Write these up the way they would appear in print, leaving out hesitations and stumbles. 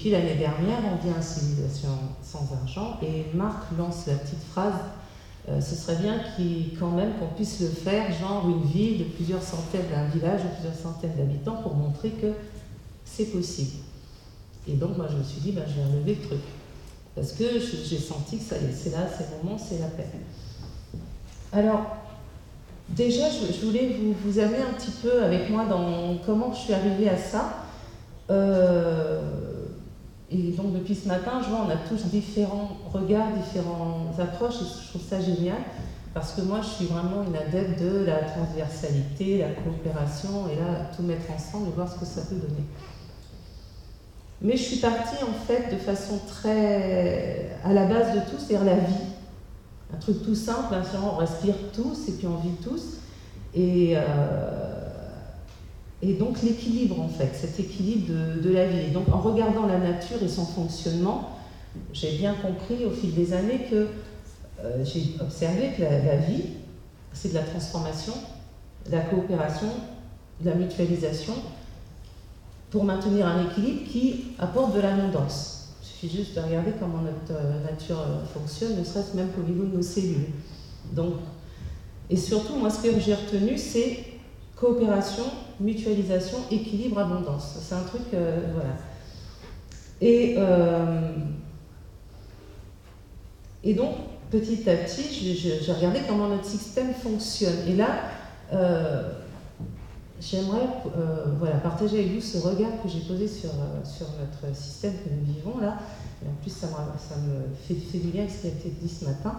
puis l'année dernière, on vient à Civilisation sans argent et Marc lance la petite phrase ce serait bien quand même qu'on puisse le faire, genre une ville de plusieurs centaines, d'un village de plusieurs centaines d'habitants pour montrer que c'est possible. Et donc moi je me suis dit, je vais relever le truc. Parce que j'ai senti que ça y est, c'est là, c'est le moment, c'est la peine. Alors, déjà, je voulais vous amener un petit peu avec moi dans comment je suis arrivée à ça. Et donc depuis ce matin, je vois, on a tous différents regards, différentes approches, et je trouve ça génial, parce que moi je suis vraiment une adepte de la transversalité, la coopération, et là, tout mettre ensemble et voir ce que ça peut donner. Mais je suis partie en fait de façon très à la base de tout, c'est-à-dire la vie. Un truc tout simple, on respire tous et puis on vit tous. Et donc l'équilibre en fait, cet équilibre de la vie. Et donc en regardant la nature et son fonctionnement, j'ai bien compris au fil des années que j'ai observé que la vie, c'est de la transformation, de la coopération, de la mutualisation, pour maintenir un équilibre qui apporte de l'abondance. Il suffit juste de regarder comment notre nature fonctionne, ne serait-ce même qu'au niveau de nos cellules. Donc, et surtout, moi, ce que j'ai retenu, c'est coopération, mutualisation, équilibre, abondance. C'est un truc, voilà. Et donc, petit à petit, j'ai regardé comment notre système fonctionne. Et là, j'aimerais voilà, partager avec vous ce regard que j'ai posé sur notre système que nous vivons là. Et en plus, ça me fait du bien avec ce qui a été dit ce matin.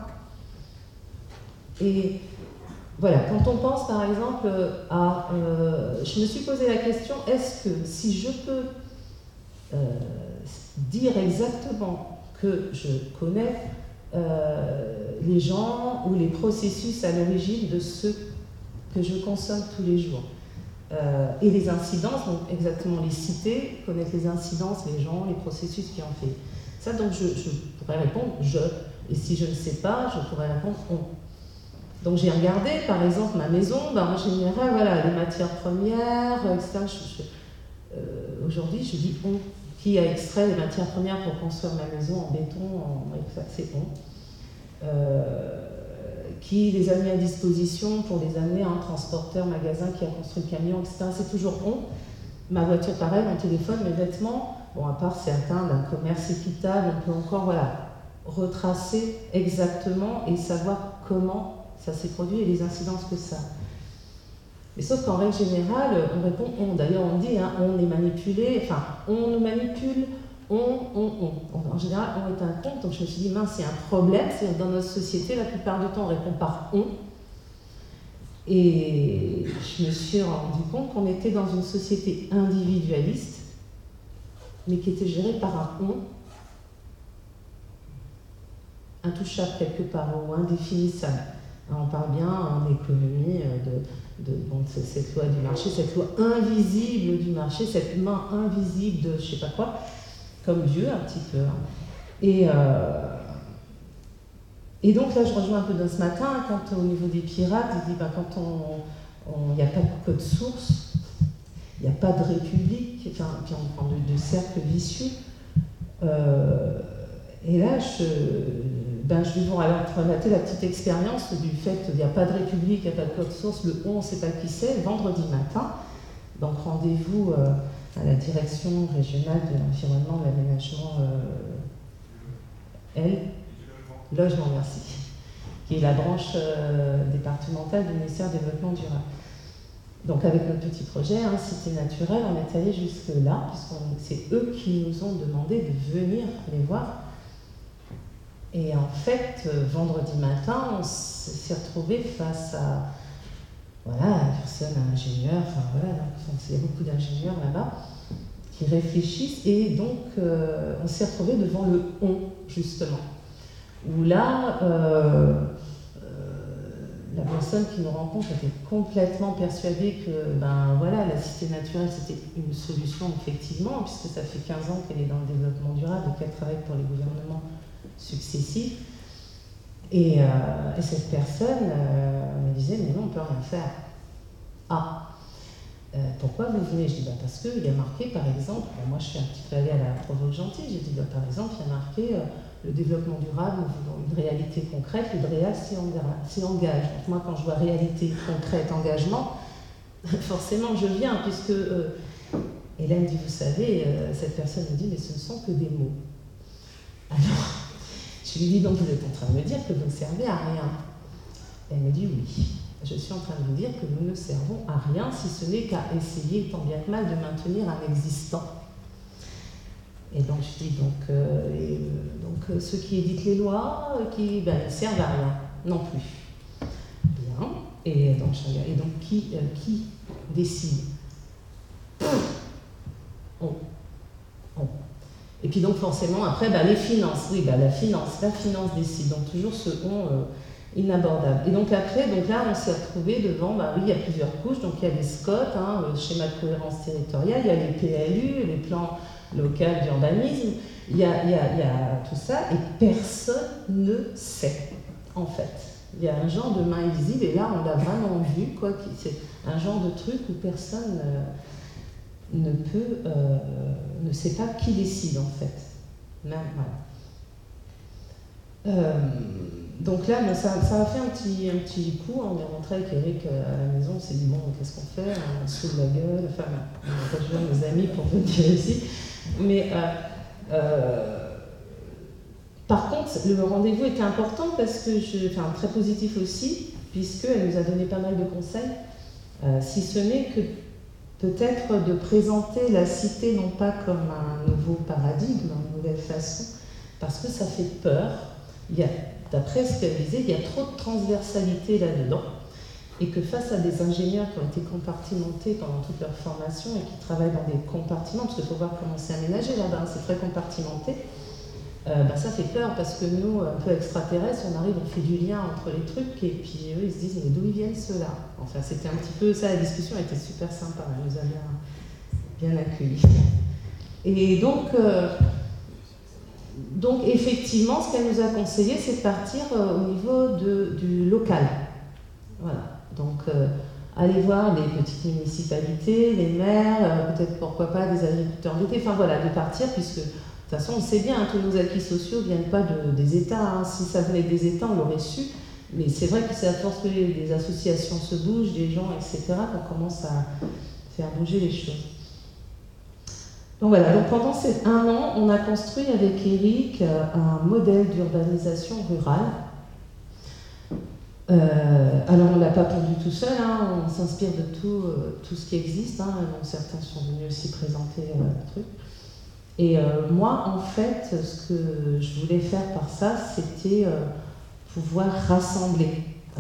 Et voilà, quand on pense par exemple à... je me suis posé la question, est-ce que si je peux dire exactement que je connais les gens ou les processus à l'origine de ce que je consomme tous les jours, et les incidences, donc exactement les citer, connaître les incidences, les gens, les processus qui ont fait ça, donc je pourrais répondre je, et si je ne sais pas, je pourrais répondre on. Donc j'ai regardé, par exemple, ma maison, en général, voilà, les matières premières, etc. Aujourd'hui, je dis on. Qui a extrait les matières premières pour construire ma maison en béton, c'est on. Qui les a mis à disposition pour les amener à un transporteur, magasin qui a construit le camion, etc. C'est toujours on. Ma voiture, pareil, mon téléphone, mes vêtements, bon, à part certains d'un commerce équitable, on peut encore, voilà, retracer exactement et savoir comment ça s'est produit et les incidences que ça a. Mais sauf qu'en règle générale, on répond on. D'ailleurs, on dit, hein, on est manipulé, enfin, on nous manipule, on. En général, on est un compte, donc je me suis dit, mince, c'est un problème, c'est que dans notre société, la plupart du temps, on répond par on. Et je me suis rendu compte qu'on était dans une société individualiste, mais qui était gérée par un on, intouchable quelque part, ou indéfinissable. On parle bien en économie bon, cette loi du marché, cette loi invisible du marché, cette main invisible de je sais pas quoi, comme Dieu un petit peu. Et donc là, je rejoins un peu dans ce matin, quand au niveau des pirates, il dit quand il n'y a pas de code source, il n'y a pas de république, enfin, puis on prend de cercles vicieux. Et là, je vais vous relater la petite expérience du fait qu'il n'y a pas de république, il n'y a pas de code source, le on ne sait pas qui c'est, vendredi matin. Donc rendez-vous à la direction régionale de l'environnement, de l'aménagement, Logement, merci, qui est la branche départementale du ministère du Développement durable. Donc avec notre petit projet, Cité naturelle, on est allé jusque-là, puisque c'est eux qui nous ont demandé de venir les voir. Et en fait, vendredi matin, on s'est retrouvés face à la personne, un ingénieur, enfin voilà, donc il y a beaucoup d'ingénieurs là-bas qui réfléchissent, et donc on s'est retrouvés devant le on, justement. Où là, la personne qui nous rencontre était complètement persuadée que la cité naturelle c'était une solution effectivement, puisque ça fait 15 ans qu'elle est dans le développement durable et qu'elle travaille pour les gouvernements successifs. Et cette personne me disait mais non, on ne peut rien faire. Pourquoi vous venez? Je dis, parce qu'il y a marqué, par exemple, moi je suis un petit peu allée à la Provoque-Gentil, j'ai dit, par exemple, il y a marqué le développement durable, une réalité concrète, le DREAL s'y engage. Donc moi, quand je vois réalité concrète, engagement, forcément je viens, puisque Hélène dit, vous savez, cette personne me dit, mais ce ne sont que des mots. Alors, je lui dis, donc vous êtes en train de me dire que vous ne servez à rien. Elle me dit, oui. Je suis en train de vous dire que nous ne servons à rien, si ce n'est qu'à essayer, tant bien que mal, de maintenir un existant. Et donc je dis, donc ceux qui éditent les lois, qui ne servent à rien, non plus. Bien. Et donc qui décide? On. Et puis donc forcément, après, les finances. Oui, la finance décide. Donc toujours ce on inabordable. Et donc après, là, on s'est retrouvé devant, oui, il y a plusieurs couches. Donc il y a les SCOT, le schéma de cohérence territoriale, il y a les PLU, les plans locaux d'urbanisme, il y a tout ça, et personne ne sait, en fait. Il y a un genre de main invisible, et là, on l'a vraiment vu, quoi, c'est un genre de truc où personne ne sait pas qui décide, en fait. Même, voilà. Donc là, ça a fait un petit coup. On est rentré avec Eric à la maison, on s'est dit, bon, qu'est-ce qu'on fait? On se fout de la gueule, enfin, on a rejoint nos amis pour venir ici. Mais par contre, le rendez-vous était important parce que, très positif aussi, puisqu'elle nous a donné pas mal de conseils, si ce n'est que peut-être de présenter la cité non pas comme un nouveau paradigme, une nouvelle façon, parce que ça fait peur. D'après ce qu'elle disait, il y a trop de transversalité là-dedans, et que face à des ingénieurs qui ont été compartimentés pendant toute leur formation et qui travaillent dans des compartiments, parce qu'il faut voir comment c'est aménagé là-bas, c'est très compartimenté, ça fait peur parce que nous, un peu extraterrestres, on arrive, on fait du lien entre les trucs et puis eux, ils se disent, mais d'où ils viennent ceux-là? Enfin, c'était un petit peu ça, la discussion était super sympa, elle nous a bien accueillis. Et donc effectivement, ce qu'elle nous a conseillé, c'est de partir au niveau du local. Voilà. Donc, aller voir les petites municipalités, les maires, peut-être pourquoi pas des agriculteurs d'été, enfin voilà, de partir, puisque de toute façon, on sait bien, tous nos acquis sociaux ne viennent pas des États. Si ça venait des États, on l'aurait su. Mais c'est vrai que c'est à force que les associations se bougent, les gens, etc., qu'on commence à faire bouger les choses. Donc voilà, donc pendant ces 1 an, on a construit avec Eric un modèle d'urbanisation rurale. Alors on ne l'a pas pondu tout seul, on s'inspire de tout ce qui existe, donc certains sont venus aussi présenter le truc. Et moi, en fait, ce que je voulais faire par ça, c'était pouvoir rassembler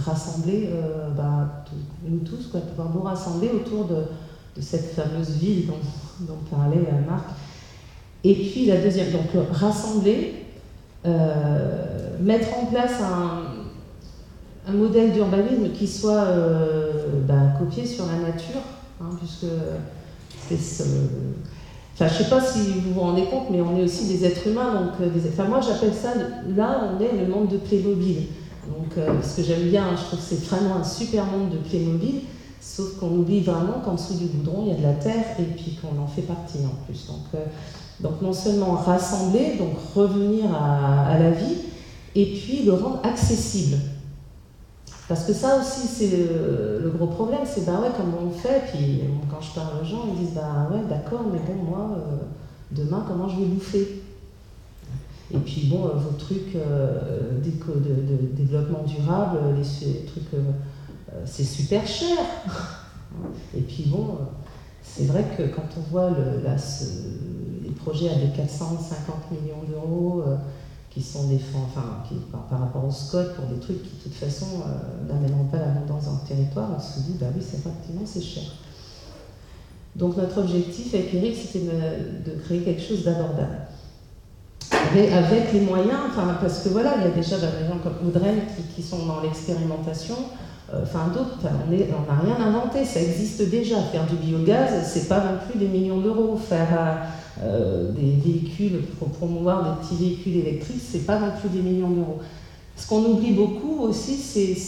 nous tous, pouvoir nous rassembler autour de cette fameuse ville dont parlait Marc. Et puis la deuxième, donc rassembler, mettre en place un modèle d'urbanisme qui soit copié sur la nature, puisque c'est je ne sais pas si vous vous rendez compte, mais on est aussi des êtres humains, donc moi j'appelle ça, là on est le monde de Playmobil. Donc, parce que j'aime bien, je trouve que c'est vraiment un super monde de Playmobil, sauf qu'on oublie vraiment qu'en dessous du goudron il y a de la terre et puis qu'on en fait partie en plus. Donc non seulement rassembler, donc revenir à la vie, et puis le rendre accessible. Parce que ça aussi, c'est le gros problème, c'est comment on fait, puis quand je parle aux gens, ils disent ouais, d'accord, mais bon, moi, demain, comment je vais bouffer? Et puis bon, vos trucs de développement durable, les trucs, c'est super cher. Et puis bon, c'est vrai que quand on voit les projets à des 450 millions d'euros, qui sont par rapport au SCOT pour des trucs qui de toute façon n'amèneront pas l'abondance dans le territoire, on se dit oui, effectivement c'est cher. Donc notre objectif avec Eric, c'était de créer quelque chose d'abordable. Avec les moyens, parce que voilà, il y a déjà des gens comme Audrey qui sont dans l'expérimentation, d'autres, on n'a rien inventé, ça existe déjà. Faire du biogaz, c'est pas non plus des millions d'euros. Faire des véhicules, pour promouvoir des petits véhicules électriques, c'est pas non plus des millions d'euros. Ce qu'on oublie beaucoup aussi,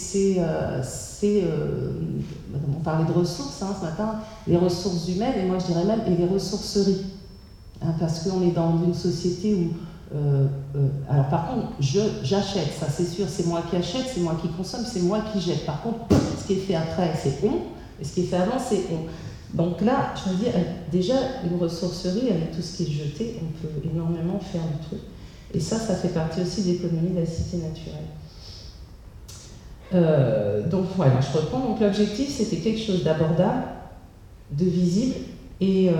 on parlait de ressources ce matin, les ressources humaines, et moi je dirais même, et les ressourceries. Parce qu'on est dans une société où... alors par contre, j'achète, ça c'est sûr, c'est moi qui achète, c'est moi qui consomme, c'est moi qui jette. Par contre, ce qui est fait après, c'est on, et ce qui est fait avant, c'est on. Donc là, je me dis, déjà, une ressourcerie, avec tout ce qui est jeté, on peut énormément faire du truc. Et ça fait partie aussi de l'économie de la cité naturelle. Donc voilà, je reprends. Donc l'objectif, c'était quelque chose d'abordable, de visible et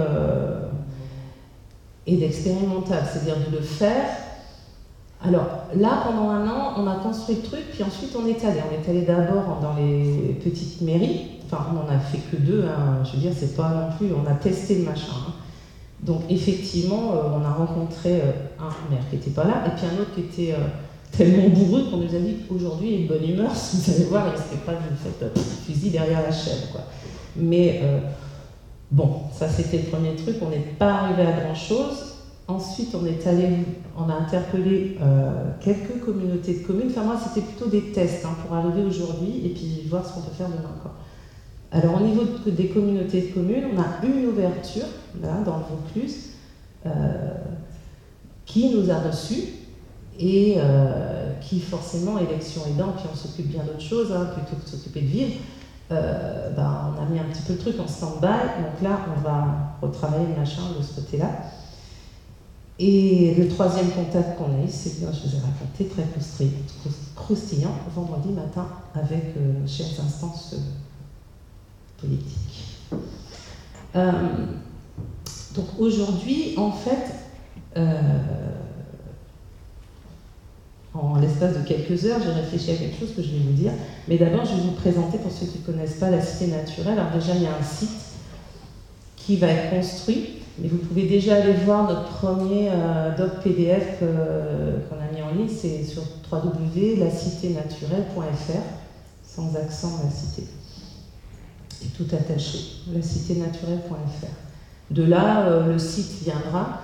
d'expérimentable, c'est-à-dire de le faire. Alors là, pendant un an, on a construit le truc, puis ensuite on est allé. On est allé d'abord dans les petites mairies, enfin on n'en a fait que 2, je veux dire, c'est pas non plus, on a testé le machin. Donc effectivement, on a rencontré un maire qui n'était pas là, et puis un autre qui était tellement bourru qu'on nous a dit qu'aujourd'hui il est de bonne humeur, si vous allez voir, il ne serait pas d'une fête fusil derrière la chaîne, quoi. Mais bon, ça c'était le premier truc, on n'est pas arrivé à grand chose. Ensuite, on a interpellé quelques communautés de communes. Enfin, moi, c'était plutôt des tests pour arriver aujourd'hui et puis voir ce qu'on peut faire demain, quoi. Alors, au niveau des communautés de communes, on a une ouverture, là, dans le Vaucluse, qui nous a reçus et qui, forcément, élection aidant, puis on s'occupe bien d'autres choses, plutôt que de s'occuper de vivre, on a mis un petit peu le truc en stand-by. Donc là, on va retravailler le machin de ce côté-là. Et le troisième contact qu'on a eu, c'est bien, je vous ai raconté, très croustillant, vendredi matin, avec chères instances politiques. Donc aujourd'hui, en fait, en l'espace de quelques heures, j'ai réfléchi à quelque chose que je vais vous dire. Mais d'abord, je vais vous présenter, pour ceux qui ne connaissent pas la cité naturelle. Alors déjà, il y a un site qui va être construit. Mais vous pouvez déjà aller voir notre premier doc PDF qu'on a mis en ligne, c'est sur www.laciténaturelle.fr, sans accent la cité. Et tout attaché, laciténaturelle.fr. De là, le site viendra.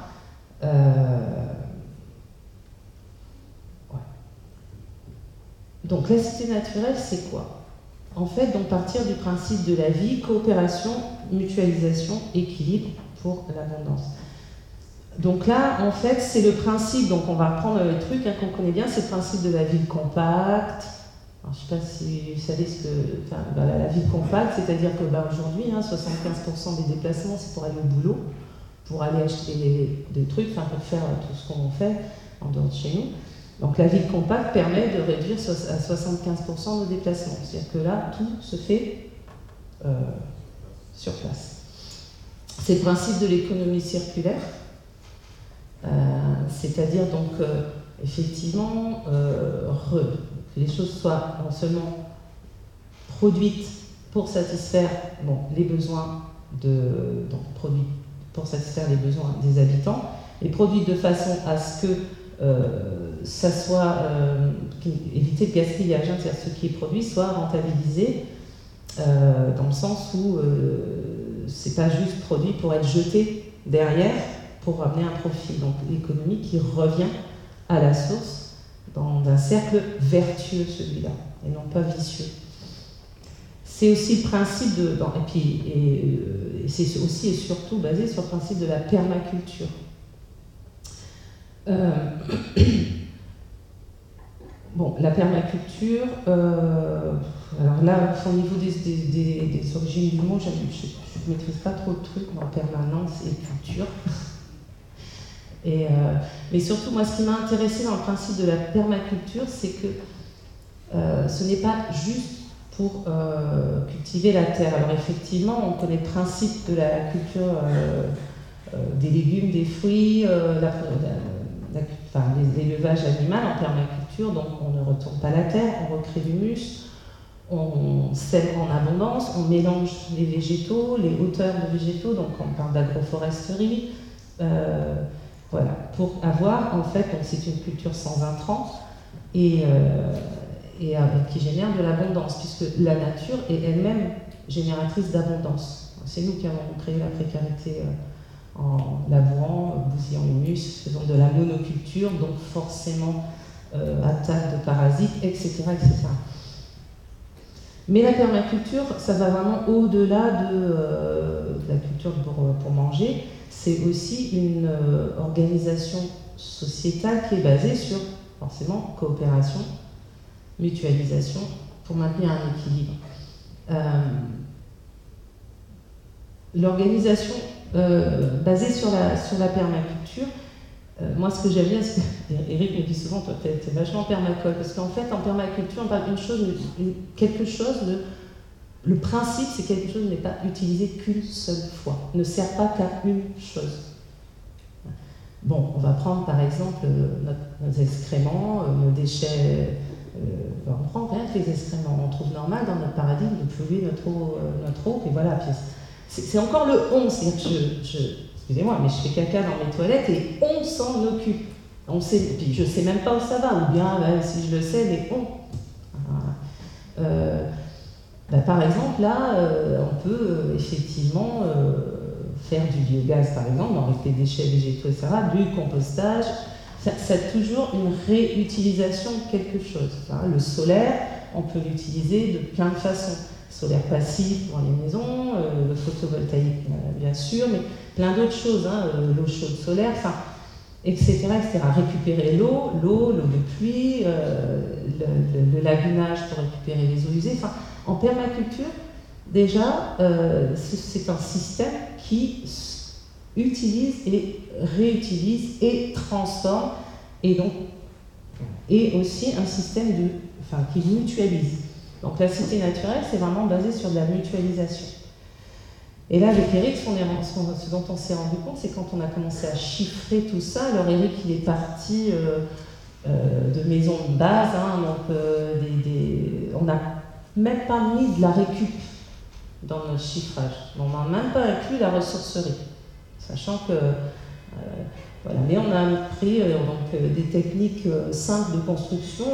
Ouais. Donc la cité naturelle, c'est quoi? En fait, donc partir du principe de la vie, coopération, mutualisation, équilibre, pour l'abondance. Donc là, en fait, c'est le principe, donc on va reprendre le truc qu'on connaît bien, c'est le principe de la ville compacte. Alors, je ne sais pas si vous savez ce que... la ville compacte, c'est-à-dire que aujourd'hui, 75% des déplacements, c'est pour aller au boulot, pour aller acheter des trucs, pour faire tout ce qu'on fait en dehors de chez nous. Donc la ville compacte permet de réduire à 75% nos déplacements. C'est-à-dire que là, tout se fait sur place. C'est le principe de l'économie circulaire, c'est-à-dire donc effectivement que les choses soient non seulement produites pour satisfaire les besoins pour satisfaire les besoins des habitants, et produites de façon à ce que ça soit éviter le gaspillage, c'est-à-dire ce qui est produit soit rentabilisé dans le sens où c'est pas juste produit pour être jeté derrière pour ramener un profit. Donc l'économie qui revient à la source dans un cercle vertueux, celui-là, et non pas vicieux. C'est aussi le principe de... et c'est aussi et surtout basé sur le principe de la permaculture. La permaculture, alors là, au niveau des origines du mot, je ne maîtrise pas trop le truc, permanence et culture. Mais surtout, moi, ce qui m'a intéressé dans le principe de la permaculture, c'est que ce n'est pas juste pour cultiver la terre. Alors effectivement, on connaît le principe de la culture des légumes, des fruits, l'élevage animal en permaculture, donc on ne retourne pas la terre, on recrée du l'humus, on sème en abondance, on mélange les végétaux, les hauteurs de végétaux, donc on parle d'agroforesterie, voilà, pour avoir, en fait, c'est une culture sans intrants et qui génère de l'abondance, puisque la nature est elle-même génératrice d'abondance. C'est nous qui avons créé la précarité en labourant, bousillant l'humus, faisant de la monoculture, donc forcément attaque de parasites, etc., etc. Mais la permaculture, ça va vraiment au-delà de la culture pour manger. C'est aussi une organisation sociétale qui est basée sur, forcément, coopération, mutualisation, pour maintenir un équilibre. L'organisation basée sur la permaculture, moi ce que j'aime bien, c'est que Eric me dit souvent, toi t'es vachement permacole, parce qu'en fait en permaculture on parle d'une chose, le principe c'est quelque chose n'est pas utilisé qu'une seule fois, ne sert pas qu'à une chose. Bon, on va prendre par exemple nos excréments, nos déchets, on prend rien que les excréments, on trouve normal dans notre paradigme de polluer notre eau, et voilà, puis c'est encore le on, c'est-à-dire que excusez-moi, mais je fais caca dans mes toilettes et on s'en occupe. On sait, puis je ne sais même pas où ça va, ou bien si je le sais, mais on. Par exemple, là, on peut effectivement faire du biogaz, par exemple, avec les déchets végétaux, etc., du compostage. Ça a toujours une réutilisation de quelque chose. Hein. Le solaire, on peut l'utiliser de plein de façons. Solaire passif pour les maisons, le photovoltaïque bien sûr, mais plein d'autres choses, hein, l'eau chaude solaire, etc., etc. Récupérer l'eau de pluie, le lagunage pour récupérer les eaux usées. En permaculture, déjà, c'est un système qui utilise et réutilise et transforme, et aussi un système qui mutualise. Donc la cité naturelle, c'est vraiment basé sur de la mutualisation. Et là, avec Eric, ce dont on s'est rendu compte, c'est quand on a commencé à chiffrer tout ça. Alors Eric, il est parti de maisons de base, hein, donc on n'a même pas mis de la récup dans notre chiffrage. On n'a même pas inclus la ressourcerie, sachant que voilà. Mais on a pris des techniques simples de construction.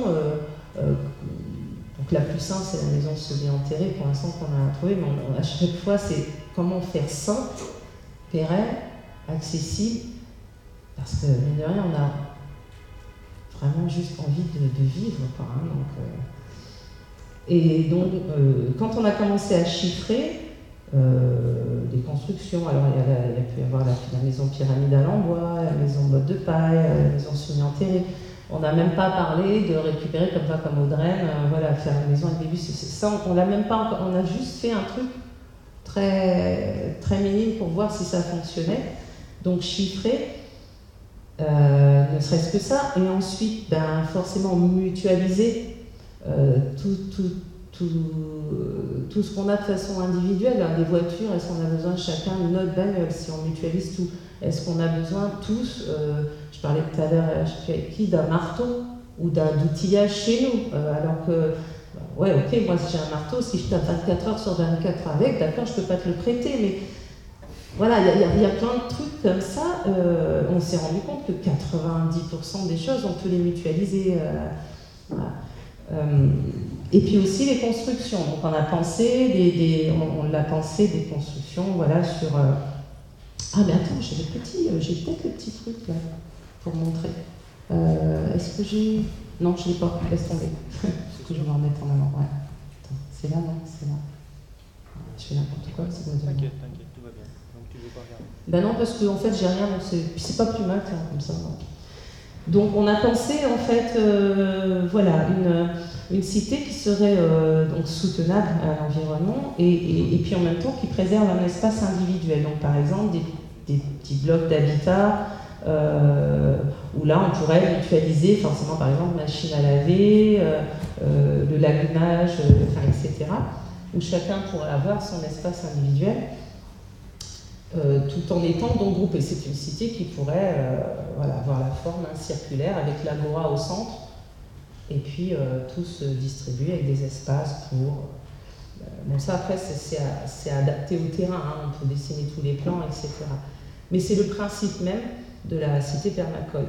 Donc la plus simple, c'est la maison semi-enterrée pour l'instant qu'on a trouvé, mais à chaque fois, c'est comment faire simple, pérenne, accessible, parce que, mine de rien, on a vraiment juste envie de vivre, quoi, hein, et donc, quand on a commencé à chiffrer des constructions, alors il y a pu y avoir la maison pyramidale en bois, la maison botte de paille, la maison semi-enterrée. On n'a même pas parlé de récupérer comme Audrey, faire une maison avec des bus. Ça, on l'a même pas encore. On a juste fait un truc très, très minime pour voir si ça fonctionnait. Donc chiffrer, ne serait-ce que ça. Et ensuite, forcément mutualiser tout ce qu'on a de façon individuelle. Des voitures, est-ce qu'on a besoin chacun de notre bagnole si on mutualise tout? Est-ce qu'on a besoin tous, je parlais tout à l'heure d'un marteau ou d'un outillage chez nous, alors que, ouais, ok, moi si j'ai un marteau, si je tape 24 heures sur 24 avec, d'accord, je peux pas te le prêter, mais voilà, il y a plein de trucs comme ça. On s'est rendu compte que 90% des choses, on peut les mutualiser. Voilà. Et puis aussi les constructions. Donc on a pensé on l'a pensé des constructions, voilà, sur. Ah mais attends, j'ai peut-être le petit truc là pour montrer. Est-ce que j'ai. Non, je ne l'ai pas, laisse tomber. Je vais en remettre en avant. Ouais. Attends, c'est là, non? C'est là. Je fais n'importe quoi, c'est bon. T'inquiète, tout va bien. Donc tu veux pas regarder. Non, parce qu'en fait j'ai rien, donc c'est pas plus mal comme ça. Donc on a pensé en fait, une cité qui serait donc soutenable à l'environnement et puis en même temps qui préserve un espace individuel. Donc par exemple des petits blocs d'habitat où là on pourrait mutualiser forcément par exemple machine à laver, le lagunage, etc. Où chacun pourrait avoir son espace individuel. Tout en étant donc groupé. C'est une cité qui pourrait avoir la forme circulaire avec l'agora au centre et puis tous distribués avec des espaces pour... bon ça après c'est adapté au terrain, hein, on peut dessiner tous les plans, etc. Mais c'est le principe même de la cité permacole.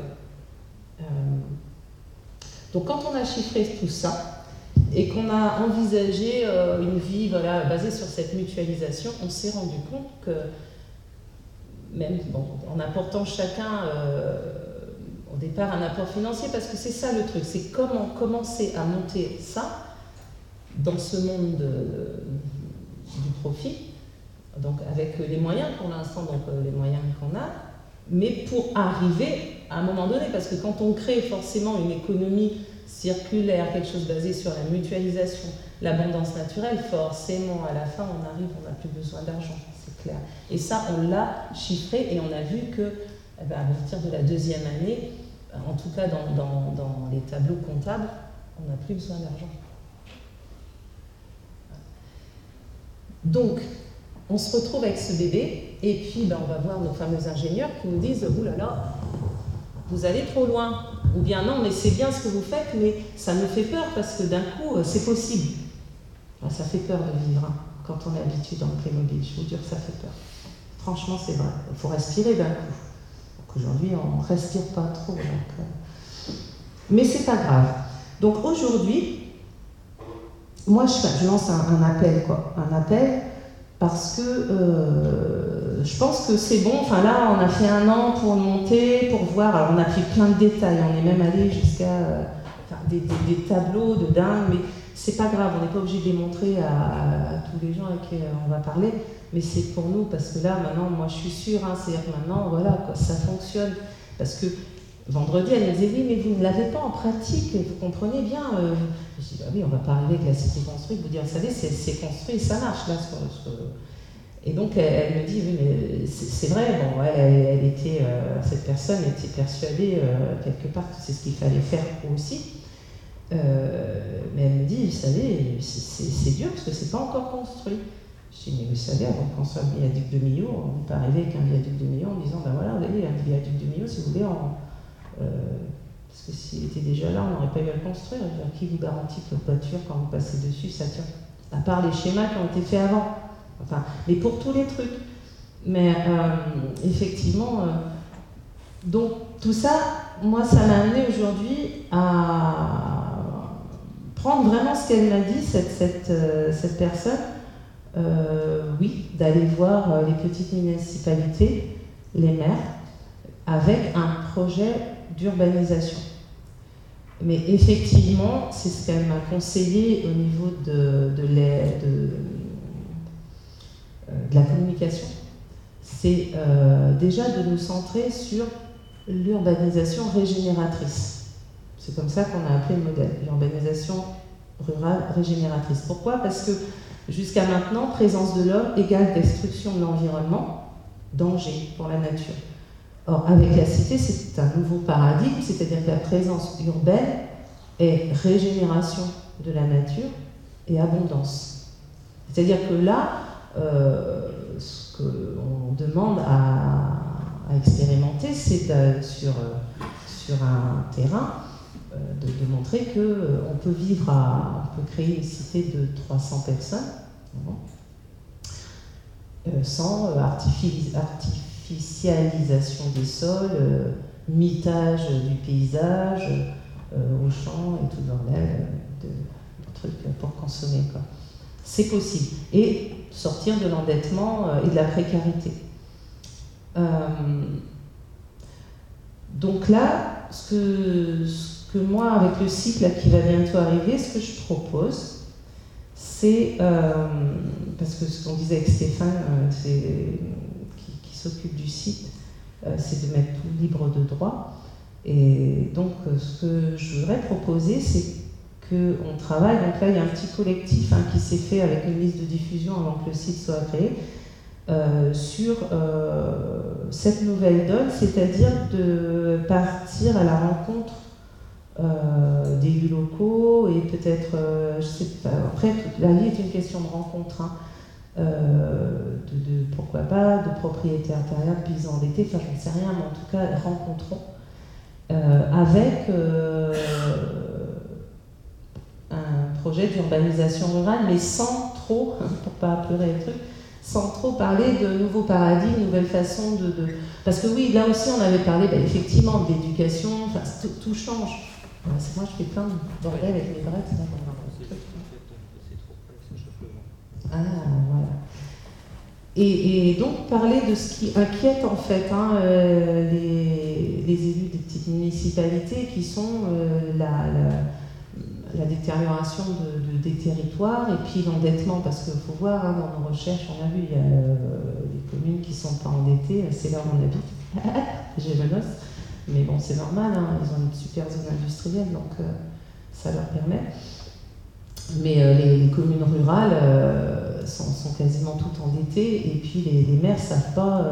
Donc quand on a chiffré tout ça et qu'on a envisagé une vie basée sur cette mutualisation, on s'est rendu compte que même en apportant chacun, au départ un apport financier, parce que c'est ça le truc, c'est comment commencer à monter ça dans ce monde du profit, donc avec les moyens pour l'instant, donc les moyens qu'on a, mais pour arriver à un moment donné, parce que quand on crée forcément une économie circulaire, quelque chose basé sur la mutualisation, l'abondance naturelle, forcément à la fin on arrive, on n'a plus besoin d'argent, c'est clair. Et ça on l'a chiffré et on a vu que à partir de la deuxième année, en tout cas dans les tableaux comptables, on n'a plus besoin d'argent. Donc, on se retrouve avec ce bébé, et puis on va voir nos fameux ingénieurs qui nous disent « Ouh là là, vous allez trop loin », ou bien « Non, mais c'est bien ce que vous faites, mais ça me fait peur parce que d'un coup, c'est possible ». Ça fait peur de vivre, hein, quand on est habitué dans le Playmobil, je vous jure que ça fait peur. Franchement, c'est vrai, il faut respirer d'un coup. Donc aujourd'hui, on ne respire pas trop. Mais c'est pas grave. Donc aujourd'hui, moi je lance un appel, quoi. Un appel parce que je pense que c'est bon. Enfin là, on a fait 1 an pour monter, pour voir. Alors on a pris plein de détails, on est même allé jusqu'à des tableaux de dingue, mais c'est pas grave, on n'est pas obligé de les montrer à tous les gens avec qui on va parler, mais c'est pour nous, parce que là, maintenant, moi je suis sûre, hein, c'est-à-dire que maintenant, voilà, quoi, ça fonctionne. Parce que vendredi, elle me disait, oui, mais vous ne l'avez pas en pratique, vous comprenez bien. Je dis, bah oui, on va pas arriver avec la cité construite, vous dire, vous savez, c'est construit, ça marche, là. Et donc, elle me dit, oui, mais c'est vrai, bon, elle était, cette personne était persuadée, quelque part, que c'est ce qu'il fallait faire pour aussi. Mais elle me dit, vous savez, c'est dur parce que c'est pas encore construit. Je dis, mais vous savez, avant de construire le viaduc de Millau, on n'est pas arrivé avec un viaduc de Millau en disant, ben voilà, vous voyez, un viaduc de Millau, si vous voulez, parce que s'il était déjà là, on n'aurait pas eu à le construire. Qui vous garantit que votre voiture, quand vous passez dessus, ça tient? À part les schémas qui ont été faits avant. Enfin, mais pour tous les trucs. Mais effectivement, donc tout ça, moi, ça m'a amené aujourd'hui à prendre vraiment ce qu'elle m'a dit, cette personne, oui, d'aller voir les petites municipalités, les maires, avec un projet d'urbanisation. Mais effectivement, c'est ce qu'elle m'a conseillé au niveau de la communication. C'est déjà de nous centrer sur l'urbanisation régénératrice. C'est comme ça qu'on a appelé le modèle, l'urbanisation rurale régénératrice. Pourquoi? Parce que jusqu'à maintenant, présence de l'homme égale destruction de l'environnement, danger pour la nature. Or, avec la cité, c'est un nouveau paradigme, c'est-à-dire que la présence urbaine est régénération de la nature et abondance. C'est-à-dire que là, ce qu'on demande à expérimenter, c'est sur un terrain de montrer qu'on peut vivre on peut créer une cité de 300 personnes sans artificialisation des sols, mitage du paysage, aux champs et tout le bordel de trucs pour consommer, quoi. C'est possible. Et sortir de l'endettement et de la précarité. Donc là, ce que moi, avec le cycle qui va bientôt arriver, ce que je propose, c'est, parce que ce qu'on disait avec Stéphane, qui s'occupe du site, c'est de mettre tout libre de droit. Et donc, ce que je voudrais proposer, c'est qu'on travaille. Donc là, il y a un petit collectif qui s'est fait avec une liste de diffusion avant que le site soit créé, sur cette nouvelle donne, c'est-à-dire de partir à la rencontre d'élus locaux et peut-être, je sais pas, après, la vie est une question de rencontre, pourquoi pas, de propriétaires intérieurs, de paysans endettés, enfin je ne sais rien, mais en tout cas, rencontrons avec un projet d'urbanisation rurale, mais sans trop, pour pas pleurer le truc, sans trop parler de nouveaux paradigmes, nouvelles façons de... Parce que oui, là aussi on avait parlé effectivement de l'éducation, enfin, tout change. Moi je fais plein de bordel avec mes brettes. C'est trop près, ça chauffe le vent. Ah, voilà. Et donc parler de ce qui inquiète en fait les élus des petites municipalités qui sont la détérioration des territoires et puis l'endettement, parce qu'il faut voir dans nos recherches, on a vu, il y a les communes qui ne sont pas endettées, c'est là où on habite, j'ai le noce, mais bon c'est normal, ils ont une super zone industrielle donc ça leur permet. Mais les communes rurales sont quasiment toutes endettées et puis les maires ne savent pas.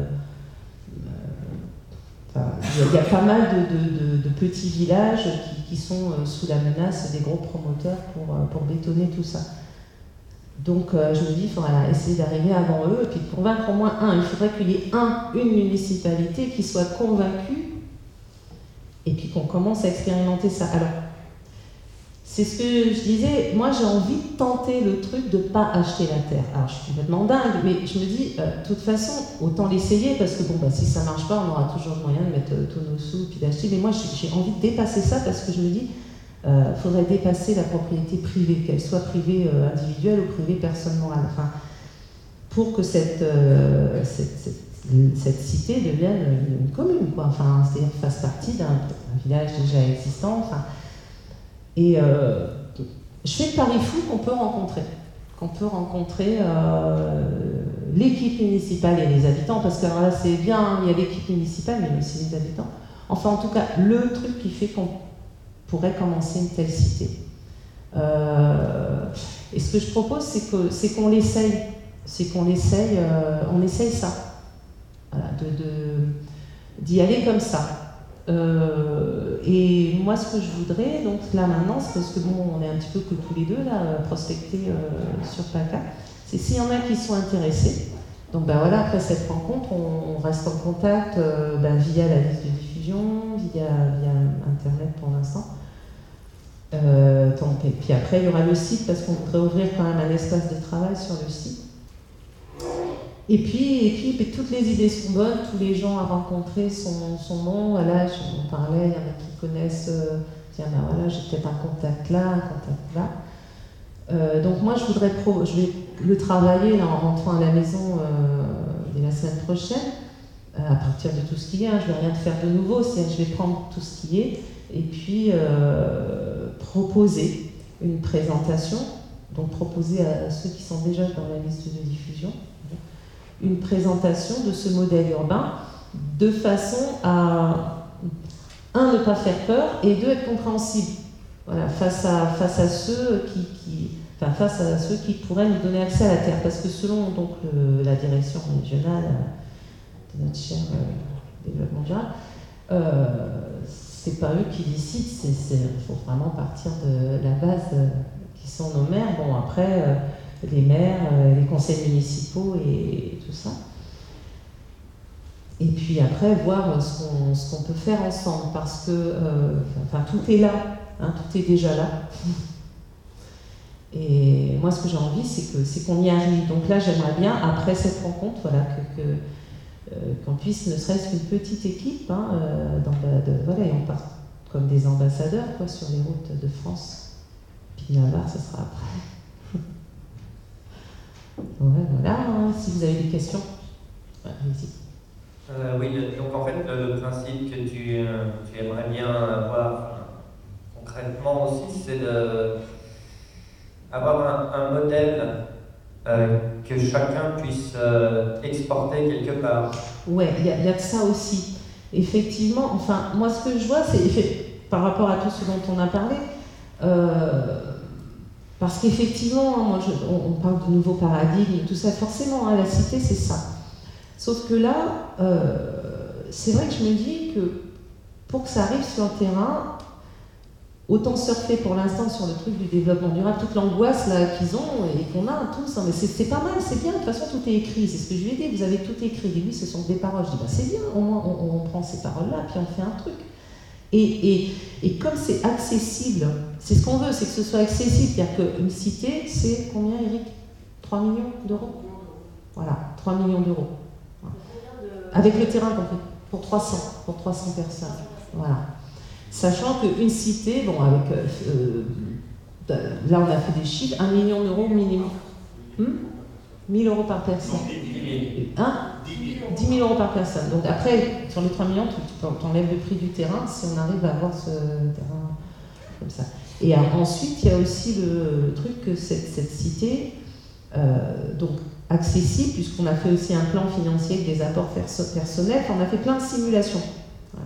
Il y a pas mal de petits villages qui sont sous la menace des gros promoteurs pour bétonner tout ça. Donc je me dis, il faudra essayer d'arriver avant eux et puis de convaincre au moins un. Il faudrait qu'il y ait une municipalité qui soit convaincue et puis qu'on commence à expérimenter ça. Alors, c'est ce que je disais, moi j'ai envie de tenter le truc de ne pas acheter la terre. Alors je suis complètement dingue, mais je me dis, de toute façon, autant l'essayer, parce que bon, si ça ne marche pas, on aura toujours le moyen de mettre tous nos sous et d'acheter. Mais moi j'ai envie de dépasser ça parce que je me dis, faudrait dépasser la propriété privée, qu'elle soit privée individuelle ou privée personne morale. Enfin, pour que cette cité devienne une commune, quoi. Enfin, c'est-à-dire fasse partie d'un village déjà existant. Enfin, et je fais le pari fou qu'on peut rencontrer l'équipe municipale et les habitants, parce que alors là c'est bien, il y a l'équipe municipale, mais aussi les habitants. Enfin en tout cas, le truc qui fait qu'on pourrait commencer une telle cité. Et ce que je propose, c'est qu'on l'essaye. On essaye ça. Voilà, d'y aller comme ça. Et moi ce que je voudrais, donc là maintenant, c'est parce que bon, on est un petit peu que tous les deux là, prospectés sur PACA, c'est s'il y en a qui sont intéressés, donc ben voilà, après cette rencontre, on reste en contact via la liste de diffusion, via internet pour l'instant. Et puis après il y aura le site, parce qu'on voudrait ouvrir quand même un espace de travail sur le site. Et puis toutes les idées sont bonnes, tous les gens à rencontrer sont bons. Voilà, on parlait, il y en a qui connaissent, tiens, ben voilà, j'ai peut-être un contact là, un contact là. Donc moi, je vais le travailler là, en rentrant à la maison dès la semaine prochaine, à partir de tout ce qui est. Je ne vais rien faire de nouveau, je vais prendre tout ce qui est et puis proposer une présentation, donc proposer à ceux qui sont déjà dans la liste de diffusion, une présentation de ce modèle urbain de façon à, ne pas faire peur et deux, être compréhensible. Voilà, face à ceux qui pourraient nous donner accès à la terre. Parce que selon donc, la direction régionale de notre cher développement durable, c'est pas eux qui décident, il faut vraiment partir de la base qui sont nos maires. Bon, après, les maires, les conseils municipaux et tout ça. Et puis après, voir ce qu'on peut faire ensemble, parce que tout est là, tout est déjà là. Et moi, ce que j'ai envie, c'est qu'on y arrive. Donc là, j'aimerais bien, après cette rencontre, voilà, qu'on puisse, ne serait-ce qu'une petite équipe, voilà, et on part comme des ambassadeurs quoi, sur les routes de France. Puis Navarre, ce sera après. Ouais, voilà, si vous avez des questions, allez-y. Oui, donc en fait, le principe que tu aimerais bien avoir concrètement aussi, c'est d'avoir un modèle que chacun puisse exporter quelque part. Ouais, il y a de ça aussi. Effectivement, enfin, moi ce que je vois, c'est par rapport à tout ce dont on a parlé, parce qu'effectivement, on parle de nouveaux paradigmes et tout ça, forcément, la cité, c'est ça. Sauf que là, c'est vrai que je me dis que pour que ça arrive sur le terrain, autant surfer pour l'instant sur le truc du développement durable, toute l'angoisse là qu'ils ont et qu'on a tous, mais c'est pas mal, c'est bien, de toute façon tout est écrit, c'est ce que je lui ai dit, vous avez tout écrit, et lui ce sont des paroles, je dis c'est bien, au moins on prend ces paroles-là, puis on fait un truc. Et comme c'est accessible, c'est ce qu'on veut, c'est que ce soit accessible, c'est-à-dire qu'une cité, c'est combien, Eric? 3 millions d'euros? Voilà, 3 millions d'euros. Avec le terrain compris, pour 300 personnes. Voilà. Sachant qu'une cité, bon, avec. Là, on a fait des chiffres, 1 million d'euros minimum. 1 000 euros par personne. 10 000 euros par personne. Donc après, sur les 3 millions, tu enlèves le prix du terrain si on arrive à avoir ce terrain comme ça. Et ensuite, il y a aussi le truc que cette cité, donc accessible, puisqu'on a fait aussi un plan financier avec des apports personnels, on a fait plein de simulations. Voilà.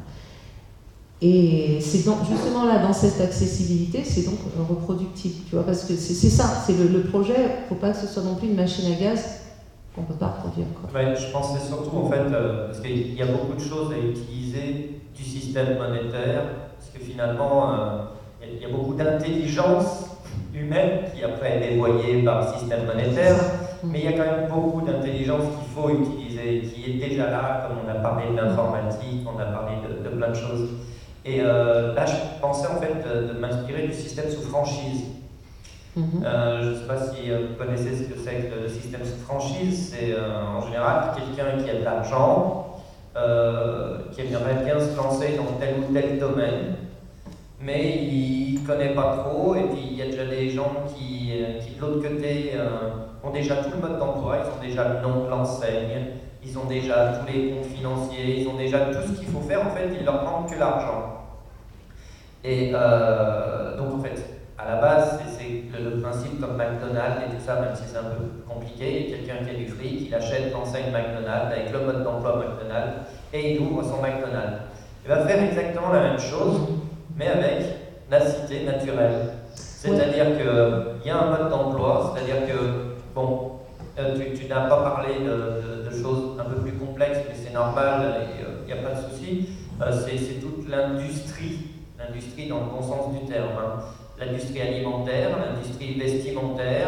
Et c'est justement là, dans cette accessibilité, c'est donc reproductible, tu vois, parce que c'est ça, c'est le projet, il ne faut pas que ce soit non plus une machine à gaz qu'on ne peut pas reproduire. Ouais, je pensais surtout, en fait, parce qu'il y a beaucoup de choses à utiliser du système monétaire, parce que finalement, il y a beaucoup d'intelligence humaine qui après est dévoyée par le système monétaire, mais il y a quand même beaucoup d'intelligence qu'il faut utiliser, qui est déjà là, comme on a parlé de l'informatique, on a parlé de plein de choses. Et là, je pensais en fait de m'inspirer du système sous franchise. Je ne sais pas si vous connaissez ce que c'est que le système sous franchise. C'est en général quelqu'un qui a de l'argent, qui aimerait bien se lancer dans tel ou tel domaine, mais il ne connaît pas trop, et puis il y a déjà des gens qui de l'autre côté, ont déjà tout le mode d'emploi, ils ont déjà le nom de l'enseigne, ils ont déjà tous les comptes financiers, ils ont déjà tout ce qu'il faut faire, en fait, il leur manque que l'argent. Et donc en fait, à la base, c'est le principe comme McDonald's et tout ça, même si c'est un peu compliqué, il y a quelqu'un qui a du fric, il achète l'enseigne McDonald's avec le mode d'emploi McDonald's et il ouvre son McDonald's. Il va faire exactement la même chose, mais avec la cité naturelle. C'est-à-dire qu'il y a un mode d'emploi, c'est-à-dire que, bon, tu n'as pas parlé de choses un peu plus complexes, mais c'est normal, il n'y a pas de souci. C'est toute l'industrie dans le bon sens du terme. Hein. L'industrie alimentaire, l'industrie vestimentaire,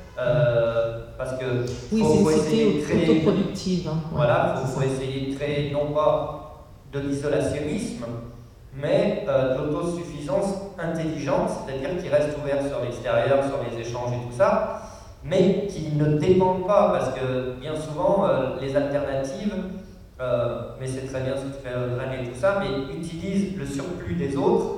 parce que faut essayer de créer autoproductive. Hein. Voilà, faut essayer de créer non pas de l'isolationnisme, mais de l'autosuffisance intelligente, c'est-à-dire qui reste ouvert sur l'extérieur, sur les échanges et tout ça, mais qui ne dépendent pas, parce que bien souvent, les alternatives, mais c'est très bien ce que tu fais Audrey et tout ça, mais utilisent le surplus des autres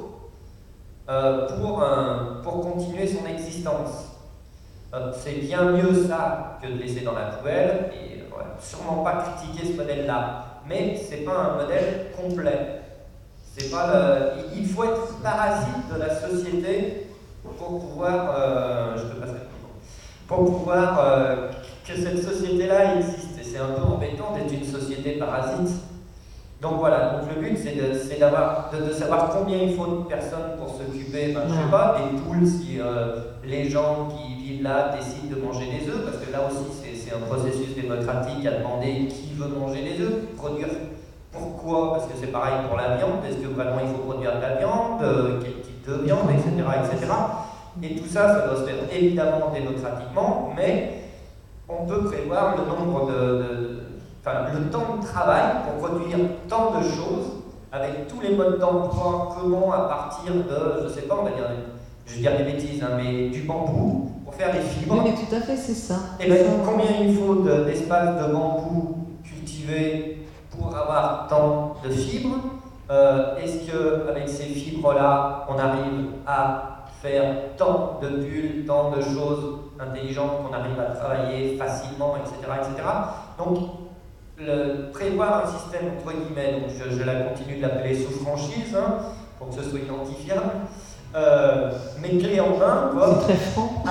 pour continuer son existence. C'est bien mieux ça que de laisser dans la poubelle, et sûrement pas critiquer ce modèle-là, mais c'est pas un modèle complet. C'est pas il faut être parasite de la société pour pouvoir, pour pouvoir que cette société-là existe. Et c'est un peu embêtant d'être une société parasite. Donc voilà, donc le but c'est de savoir combien il faut de personnes pour s'occuper, je sais pas, des poules, si les gens qui vivent là décident de manger des œufs, parce que là aussi c'est un processus démocratique à demander qui veut manger des œufs, produire. Pourquoi? Parce que c'est pareil pour la viande, est-ce que vraiment il faut produire de la viande, quel type de viande, etc., etc. Et tout ça, ça doit se faire évidemment démocratiquement, mais on peut prévoir le nombre le temps de travail pour produire tant de choses, avec tous les modes d'emploi, comment à partir de, je sais pas, je vais dire des bêtises, hein, mais du bambou, pour faire des fibres. Oui, mais tout à fait, c'est ça. Et bien, combien il faut d'espace de bambou cultivé pour avoir tant de fibres? Est-ce qu'avec ces fibres-là, on arrive à faire tant de bulles, tant de choses intelligentes qu'on arrive à travailler facilement, etc. etc. Donc, prévoir un système, entre guillemets, donc je la continue de l'appeler sous franchise, hein, pour que ce soit identifiable, mais clé en main, quoi, c'est très franc.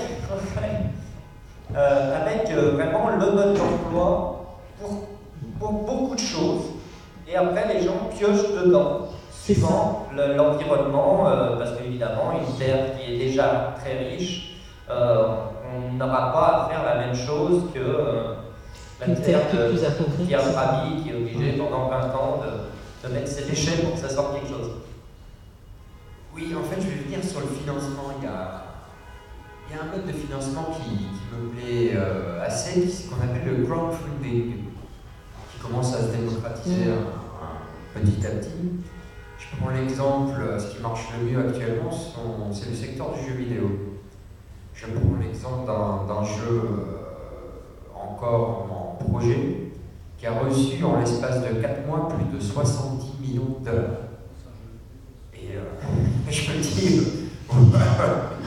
avec vraiment le mode d'emploi pour beaucoup de choses, et après les gens piochent dedans, suivant l'environnement, parce qu'évidemment, une terre qui est déjà très riche, on n'aura pas à faire la même chose que la terre de Pierre Rabhi, qui est obligé pendant 20 ans de mettre ses déchets pour que ça sorte quelque chose. Oui, en fait, je vais venir sur le financement. Il y a un mode de financement qui me plaît assez, ce qu'on appelle le crowdfunding, qui commence à se démocratiser petit à petit. Je prends l'exemple, ce qui marche le mieux actuellement, c'est le secteur du jeu vidéo. Je prends l'exemple d'un jeu encore en projet, qui a reçu en l'espace de 4 mois plus de 70 millions de $. Et je me dis,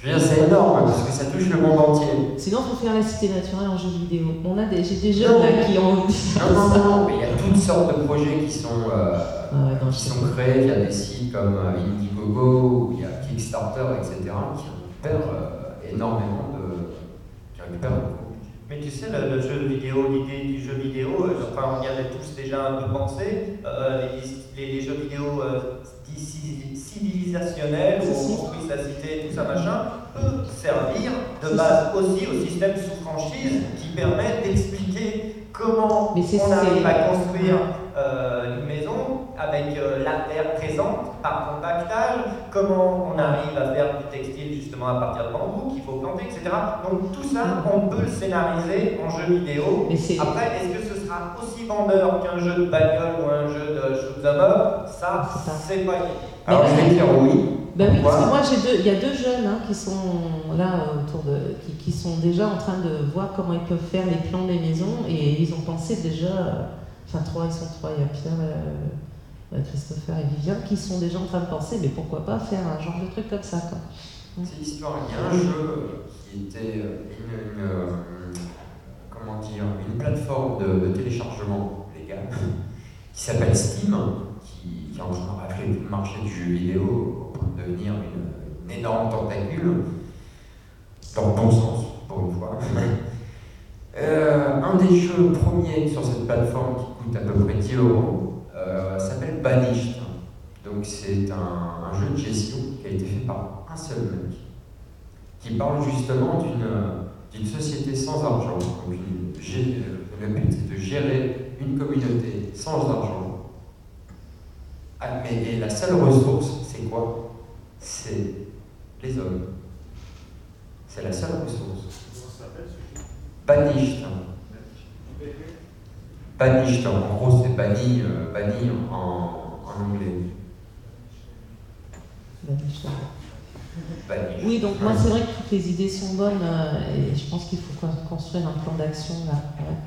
Je veux dire, c'est énorme parce que ça touche le monde entier. Sinon, il faut faire la cité naturelle en jeu vidéo. J'ai des jeunes là qui ont. Non, mais il y a toutes sortes de projets qui sont créés via des sites comme Indiegogo, où il y a Kickstarter, etc., qui récupèrent énormément qui récupèrent beaucoup. Mais tu sais, le jeu vidéo, l'idée du jeu vidéo, enfin, on y avait tous déjà un peu pensé, les jeux vidéo civilisationnels, où on construit sa cité, tout ça, machin, peut servir de base aussi au système sous franchise qui permet d'expliquer comment on arrive à construire une maison avec la terre présente par compactage, comment on arrive à faire du textile justement à partir de bambou qu'il faut planter, etc. Donc tout ça, on peut le scénariser en jeu vidéo. Après, est-ce que ce sera aussi vendeur qu'un jeu de bagnole ou un jeu de shoot 'em up? Ça, c'est pas. Alors je vais dire oui. Ben oui, parce que moi il y a deux jeunes qui sont là qui sont déjà en train de voir comment ils peuvent faire les plans des maisons et ils ont pensé déjà, ils sont trois, il y a Pierre, Christopher et Viviane qui sont déjà en train de penser, mais pourquoi pas faire un genre de truc comme ça quoi. C'est l'histoire, il y a un jeu qui était une plateforme de téléchargement légal qui s'appelle Steam, qui est en train de rafler tout le marché du jeu vidéo au point de devenir une énorme tentacule, dans le bon sens, pour une fois. Un des jeux premiers sur cette plateforme qui coûte à peu près 10 € s'appelle Banished. Donc c'est un jeu de gestion qui a été fait par un seul mec, qui parle justement d'une société sans argent. Donc le but c'est de gérer une communauté sans argent. Et la seule ressource, c'est quoi? C'est les hommes. C'est la seule ressource. Banished. Banished, en gros c'est banni en anglais. Banished. Oui, donc moi c'est vrai que toutes les idées sont bonnes et je pense qu'il faut construire un plan d'action là.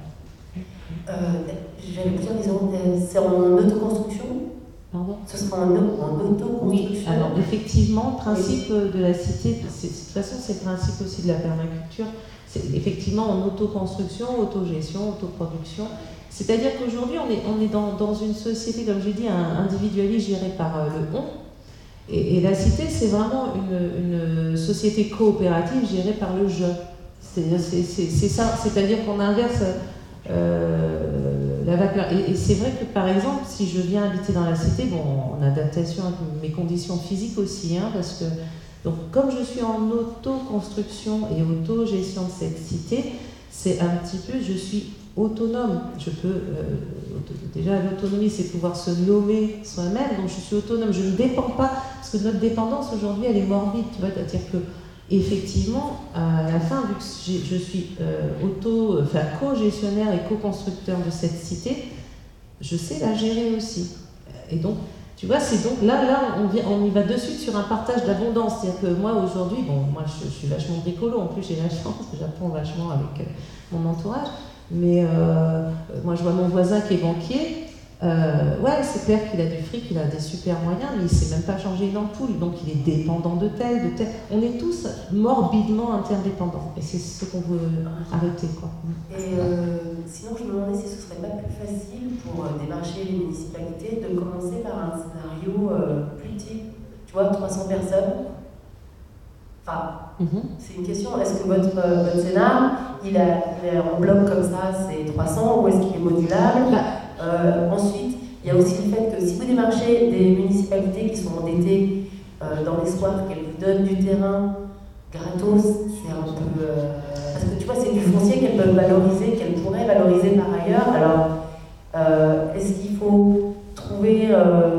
J'avais plusieurs questions. C'est en autoconstruction? Pardon? Ce sera en autoconstruction? Oui, alors effectivement, le principe de la cité, de toute façon c'est le principe aussi de la permaculture, c'est effectivement en autoconstruction, autogestion, autoproduction. C'est-à-dire qu'aujourd'hui on est dans une société, comme j'ai dit, individualiste gérée par le on. Et la cité, c'est vraiment une société coopérative gérée par le je. C'est ça, c'est-à-dire qu'on inverse la vapeur. Et c'est vrai que, par exemple, si je viens habiter dans la cité, en adaptation à mes conditions physiques aussi, parce que, donc, comme je suis en autoconstruction et autogestion de cette cité, c'est un petit peu, je suis autonome. Je peux, déjà l'autonomie c'est pouvoir se nommer soi-même, donc je suis autonome, je ne dépends pas, parce que notre dépendance aujourd'hui elle est morbide, tu vois, c'est-à-dire que effectivement à la fin, vu que je suis co-gestionnaire et co-constructeur de cette cité, je sais la gérer aussi. Et donc, tu vois, c'est donc là on y va de suite sur un partage d'abondance, c'est-à-dire que moi aujourd'hui, moi je suis vachement bricolo, en plus j'ai la chance, j'apprends vachement avec mon entourage. Mais moi je vois mon voisin qui est banquier, c'est clair qu'il a du fric, il a des super moyens, mais il ne sait même pas changer une ampoule, donc il est dépendant de tel. On est tous morbidement interdépendants, et c'est ce qu'on veut arrêter, quoi. Et sinon je me demandais si ce serait pas plus facile pour démarcher les municipalités de commencer par un scénario plus petit, tu vois, 300 personnes. C'est une question, est-ce que votre scénar, il est en bloc comme ça, c'est 300, ou est-ce qu'il est modulable? Ensuite, il y a aussi le fait que si vous démarchez des municipalités qui sont endettées dans l'espoir qu'elles vous donnent du terrain gratos, c'est un peu... parce que tu vois, c'est du foncier qu'elles peuvent valoriser, qu'elles pourraient valoriser par ailleurs. Alors, est-ce qu'il faut trouver...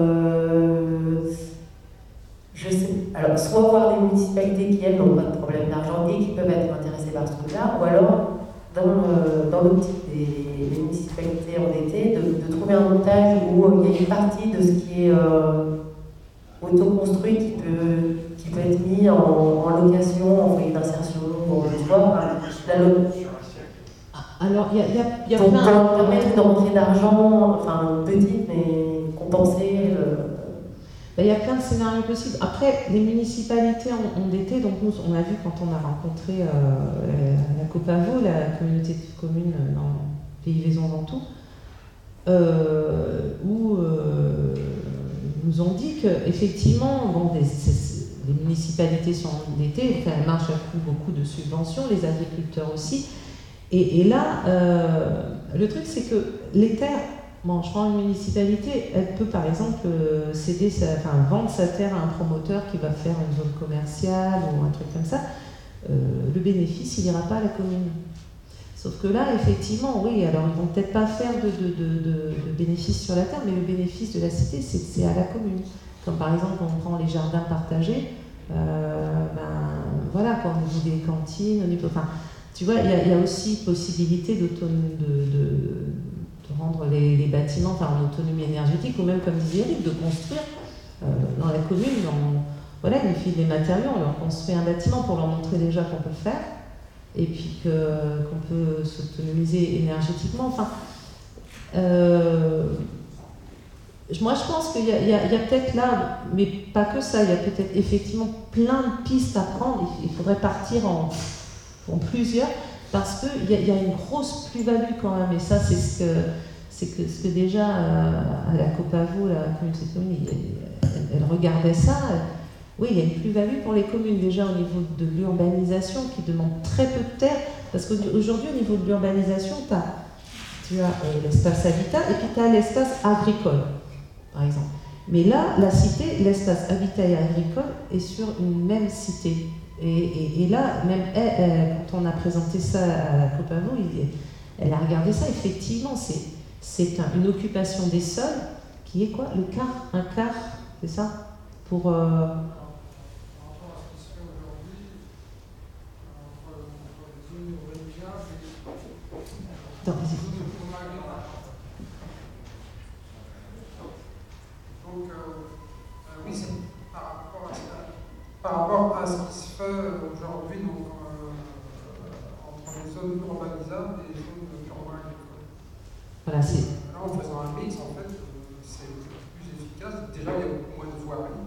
alors, soit voir des municipalités qui, elles, n'ont pas de problème d'argent et qui peuvent être intéressées par ce truc-là, ou alors, dans l'optique des municipalités endettées, de trouver un montage où il y a une partie de ce qui est autoconstruit qui peut être mis en location, en foyer d'insertion, tu vois, Alors, il y a donc, plein... pour permettre de rentrer d'argent, petite, mais compenser... il y a plein de scénarios possibles. Après, les municipalités ont été, donc nous, on a vu quand on a rencontré la Copavo, la communauté de communes dans le pays Les Ventoux, où nous ont dit qu'effectivement, bon, les municipalités sont endettées, enfin, elles marchent à beaucoup de subventions, les agriculteurs aussi. Et là, le truc, c'est que les terres, bon, je prends une municipalité, elle peut par exemple vendre sa terre à un promoteur qui va faire une zone commerciale ou un truc comme ça. Le bénéfice, il n'ira pas à la commune. Sauf que là, effectivement, oui, alors ils vont peut-être pas faire de bénéfice sur la terre, mais le bénéfice de la cité, c'est à la commune. Comme par exemple, on prend les jardins partagés, voilà, quoi, au niveau des cantines, enfin, tu vois, il y a aussi possibilité de rendre les bâtiments en autonomie énergétique, ou même, comme disait Eric, de construire dans la commune, voilà, ils filent les matériaux, on leur construit un bâtiment pour leur montrer déjà qu'on peut faire, et puis qu'on peut s'autonomiser énergétiquement. Enfin, moi, je pense qu'il y a peut-être là, mais pas que ça, il y a peut-être effectivement plein de pistes à prendre. Il faudrait partir en plusieurs, parce qu'il y a une grosse plus-value quand même, et ça, c'est ce que déjà à la Copavo, la communauté de communes, elle regardait ça. Oui, il y a une plus-value pour les communes, déjà au niveau de l'urbanisation, qui demande très peu de terre, parce qu'aujourd'hui, au niveau de l'urbanisation, tu as l'espace habitat, et puis tu as l'espace agricole, par exemple. Mais là, la cité, l'espace habitat et agricole est sur une même cité. Et là, même quand on a présenté ça à la Copavo, elle a regardé ça, effectivement, c'est une occupation des sols qui est quoi? Un quart, c'est ça? Pour... Oui, c'est par rapport à ce qui se fait aujourd'hui entre les zones urbanisables et les zones purement agricoles. Voilà, là, en faisant un mix, en fait, c'est plus efficace. Déjà, il y a beaucoup moins de voiries,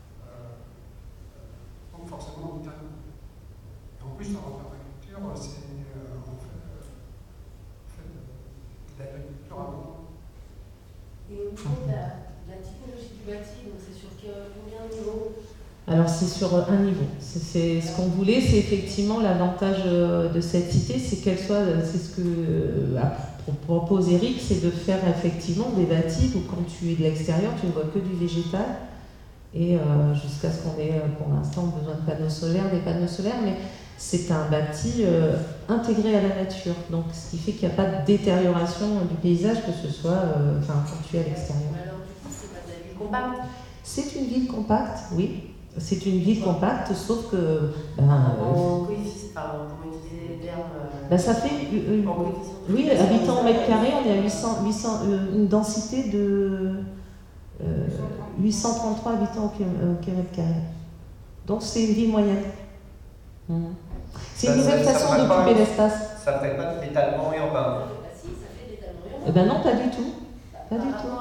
donc forcément du calme. Et en plus, en agriculture, c'est en fait de l'agriculture abondante. Et au niveau de la typologie du bâti, donc c'est sur combien de niveaux? Alors c'est sur un niveau. C'est ce qu'on voulait, c'est effectivement l'avantage de cette cité, c'est qu'elle soit, c'est ce que propose Eric, c'est de faire effectivement des bâtis où quand tu es de l'extérieur, tu ne vois que du végétal, et jusqu'à ce qu'on ait pour l'instant besoin de panneaux solaires, mais c'est un bâti intégré à la nature, donc ce qui fait qu'il n'y a pas de détérioration du paysage, que ce soit quand tu es à l'extérieur. Alors du coup, c'est pas de la ville compacte? C'est une ville compacte, oui. C'est une ville compacte, sauf que... en coefficient, comment utiliser les termes ça fait... oui, habitants au mètre carré, on est à une densité de 833 habitants au kilomètre carré. Donc c'est une ville moyenne. C'est une nouvelle façon d'occuper l'espace. Ça ne fait pas de l'étalement urbain. Si, ça fait de l'étalement urbain. Non, pas du tout. Pas du tout.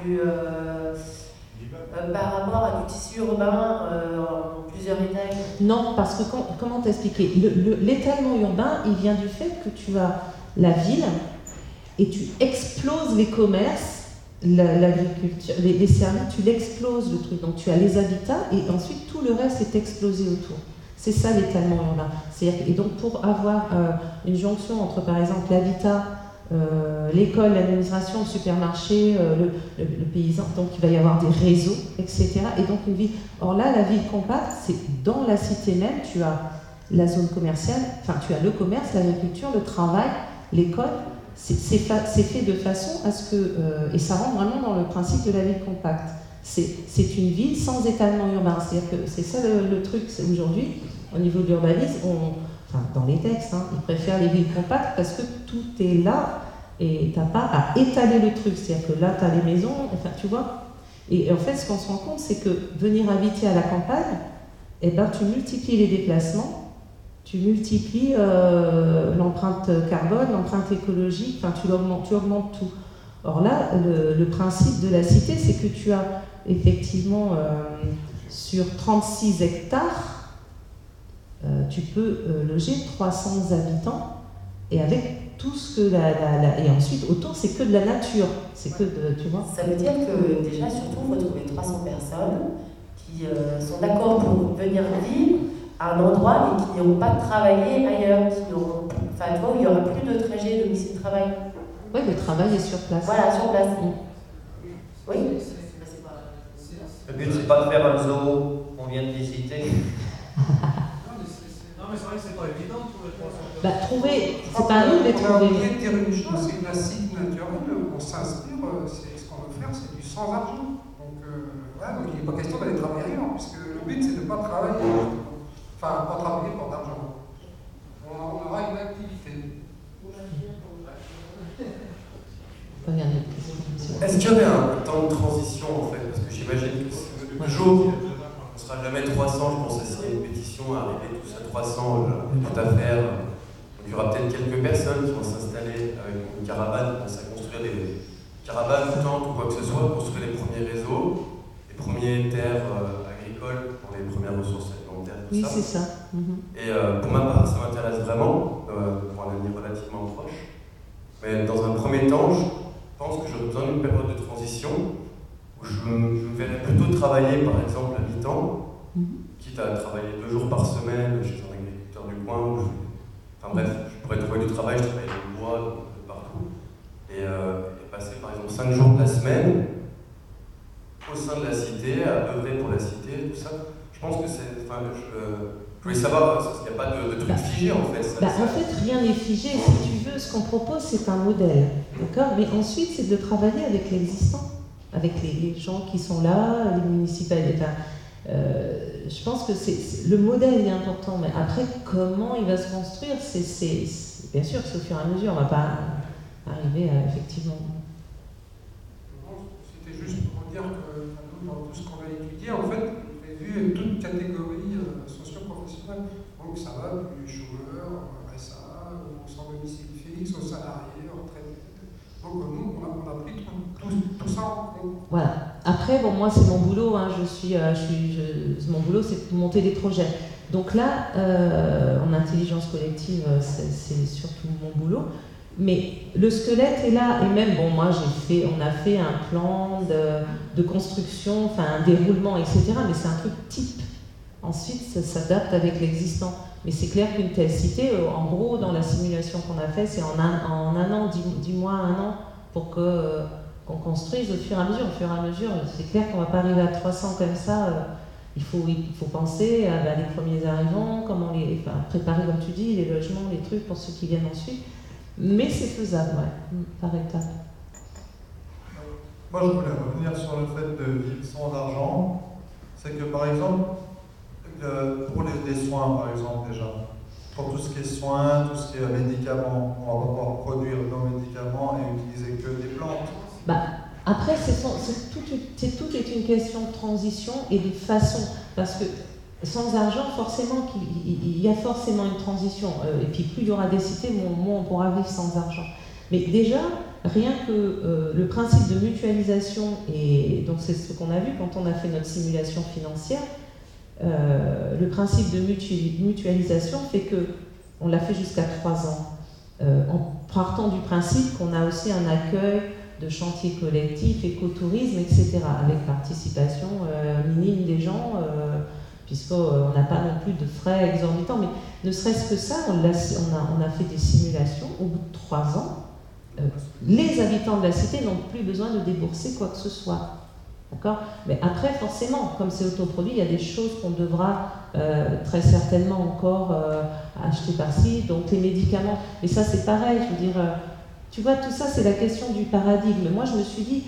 Par rapport à du tissu urbain en plusieurs étages? Non, parce que comment t'expliquer? L'étalement urbain, il vient du fait que tu as la ville et tu exploses les commerces, l'agriculture, les services, tu l'exploses le truc. Donc tu as les habitats et ensuite tout le reste est explosé autour. C'est ça l'étalement urbain. Et donc pour avoir une jonction entre par exemple l'habitat, l'école, l'administration, le supermarché, le paysan, donc il va y avoir des réseaux, etc. Et donc une ville. Or là, la ville compacte, c'est dans la cité même, tu as la zone commerciale, tu as le commerce, l'agriculture, le travail, l'école. C'est fait de façon à ce que, et ça rentre vraiment dans le principe de la ville compacte. C'est une ville sans étalement urbain. C'est-à-dire que c'est ça le truc. Aujourd'hui, au niveau de l'urbanisme, dans les textes, ils préfèrent les villes compactes parce que tout est là et t'as pas à étaler le truc. C'est-à-dire que là, tu as les maisons, tu vois. Et en fait, ce qu'on se rend compte, c'est que venir habiter à la campagne, tu multiplies les déplacements, tu multiplies l'empreinte carbone, l'empreinte écologique, tu augmentes tout. Or là, le principe de la cité, c'est que tu as effectivement sur 36 hectares, tu peux loger 300 habitants et avec tout ce que et ensuite autour c'est que de la nature, c'est que de, tu vois. Ça veut dire que déjà surtout il faut trouver 300 personnes qui sont d'accord pour venir vivre à un endroit et qui n'iront pas travailler ailleurs, qui n'auront, enfin tu vois, où il n'y aura plus de trajet domicile-travail. Oui, le travail est sur place. Voilà, sur place. Oui. Le but c'est pas de faire un zoo, on vient de visiter. Non mais c'est vrai que c'est pas évident de trouver 300 personnes. Bah, trouver, c'est pas à nous de les On a trouver. oublié de dire une chose, c'est que la site naturelle, on s'inspire, c'est ce qu'on veut faire, c'est du sans argent. Donc, voilà, donc il n'est pas question d'aller travailler ailleurs, puisque le but c'est de ne pas travailler, enfin pas travailler pour d'argent. On aura une activité. Est-ce qu'il y aurait un temps de transition en fait? Parce que j'imagine que le jour, on ne sera jamais 300, je pense, s'il y a une pétition à arriver tous à 300, tout à faire. Donc il y aura peut-être quelques personnes qui vont s'installer avec une caravane, commencer à construire des caravanes, tentes ou quoi que ce soit, construire les premiers réseaux, les premières terres agricoles pour les premières ressources alimentaires, tout oui, ça. c'est ça. Et pour ma part, ça m'intéresse vraiment, pour un avenir relativement proche. Mais dans un premier temps, je pense que j'aurais besoin d'une période de transition où je me verrais plutôt travailler, par exemple, à mi-temps, quitte à travailler 2 jours par semaine chez un agriculteur du coin. Enfin bref, je pourrais trouver du travail, je travaille dans le bois, donc un peu partout. Et passer, par exemple, 5 jours de la semaine au sein de la cité, à œuvrer pour la cité, tout ça. Je pense que c'est... Enfin, je voulais savoir, parce qu'il n'y a pas de truc figé en fait. En fait, rien n'est figé. Si tu veux, ce qu'on propose, c'est un modèle. D'accord ? Mais ensuite, c'est de travailler avec l'existant, avec les gens qui sont là, les municipalités. Je pense que le modèle est important, mais après, comment il va se construire, c'est bien sûr, c'est au fur et à mesure. On ne va pas arriver à effectivement. C'était juste pour dire que nous, dans tout ce qu'on a étudié, en fait, on a vu toute catégorie socio-professionnelle. Donc ça va du chômeur, RSA, au sans domicile fixe, aux salariés, aux retraités. Donc nous, on a pris tout ça en compte. Voilà. Après, bon, moi, c'est mon boulot. Hein, mon boulot, c'est de monter des projets. Donc là, en intelligence collective, c'est surtout mon boulot. Mais le squelette est là, et même, bon, moi, on a fait un plan de construction, enfin, un déroulement, etc. Mais c'est un truc type. Ensuite, ça s'adapte avec l'existant. Mais c'est clair qu'une telle cité, en gros, dans la simulation qu'on a faite, c'est en un an, 10 mois, 1 an, pour qu'on construise au fur et à mesure. Au fur et à mesure, c'est clair qu'on ne va pas arriver à 300 comme ça. Il faut penser à les premiers arrivants, comment préparer, comme tu dis, les logements, les trucs pour ceux qui viennent ensuite. Mais c'est faisable, ouais, par étapes. Moi, je voulais revenir sur le fait de vivre sans argent. C'est que, par exemple, pour les soins, par exemple, déjà, pour tout ce qui est soins, tout ce qui est médicaments, on va pouvoir produire nos médicaments et utiliser que des plantes. Après, tout est une question de transition et de façon, parce que sans argent, forcément, il y a forcément une transition. Et puis plus il y aura des cités, moins on pourra vivre sans argent. Mais déjà, rien que le principe de mutualisation, et donc c'est ce qu'on a vu quand on a fait notre simulation financière, le principe de mutualisation fait que on l'a fait jusqu'à 3 ans, en partant du principe qu'on a aussi un accueil de chantiers collectifs, écotourisme, etc., avec participation minime des gens, puisqu'on n'a pas non plus de frais exorbitants. Mais ne serait-ce que ça, on a fait des simulations, au bout de 3 ans, les habitants de la cité n'ont plus besoin de débourser quoi que ce soit. D'accord ? Mais après, forcément, comme c'est autoproduit, il y a des choses qu'on devra très certainement encore acheter par-ci, donc les médicaments. Mais ça, c'est pareil, je veux dire, tu vois, tout ça, c'est la question du paradigme. Moi, je me suis dit,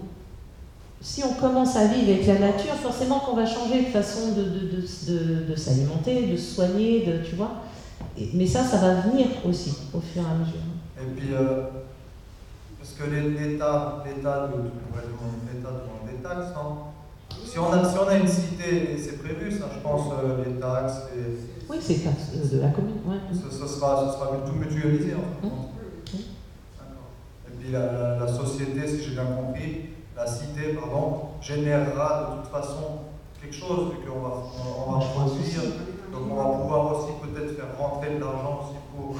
si on commence à vivre avec la nature, forcément qu'on va changer de façon de s'alimenter, de se soigner, tu vois. Mais ça va venir aussi, au fur et à mesure. Et puis, parce que l'État demande des taxes, non ? Si on a une cité, et c'est prévu, ça, je pense, les taxes, oui, c'est taxes de la commune, ouais. Ce sera tout mutualisé, en fait. Et puis la société, si j'ai bien compris, la cité, pardon, générera de toute façon quelque chose, vu qu'on va produire, donc on va pouvoir aussi peut-être faire rentrer de l'argent aussi pour...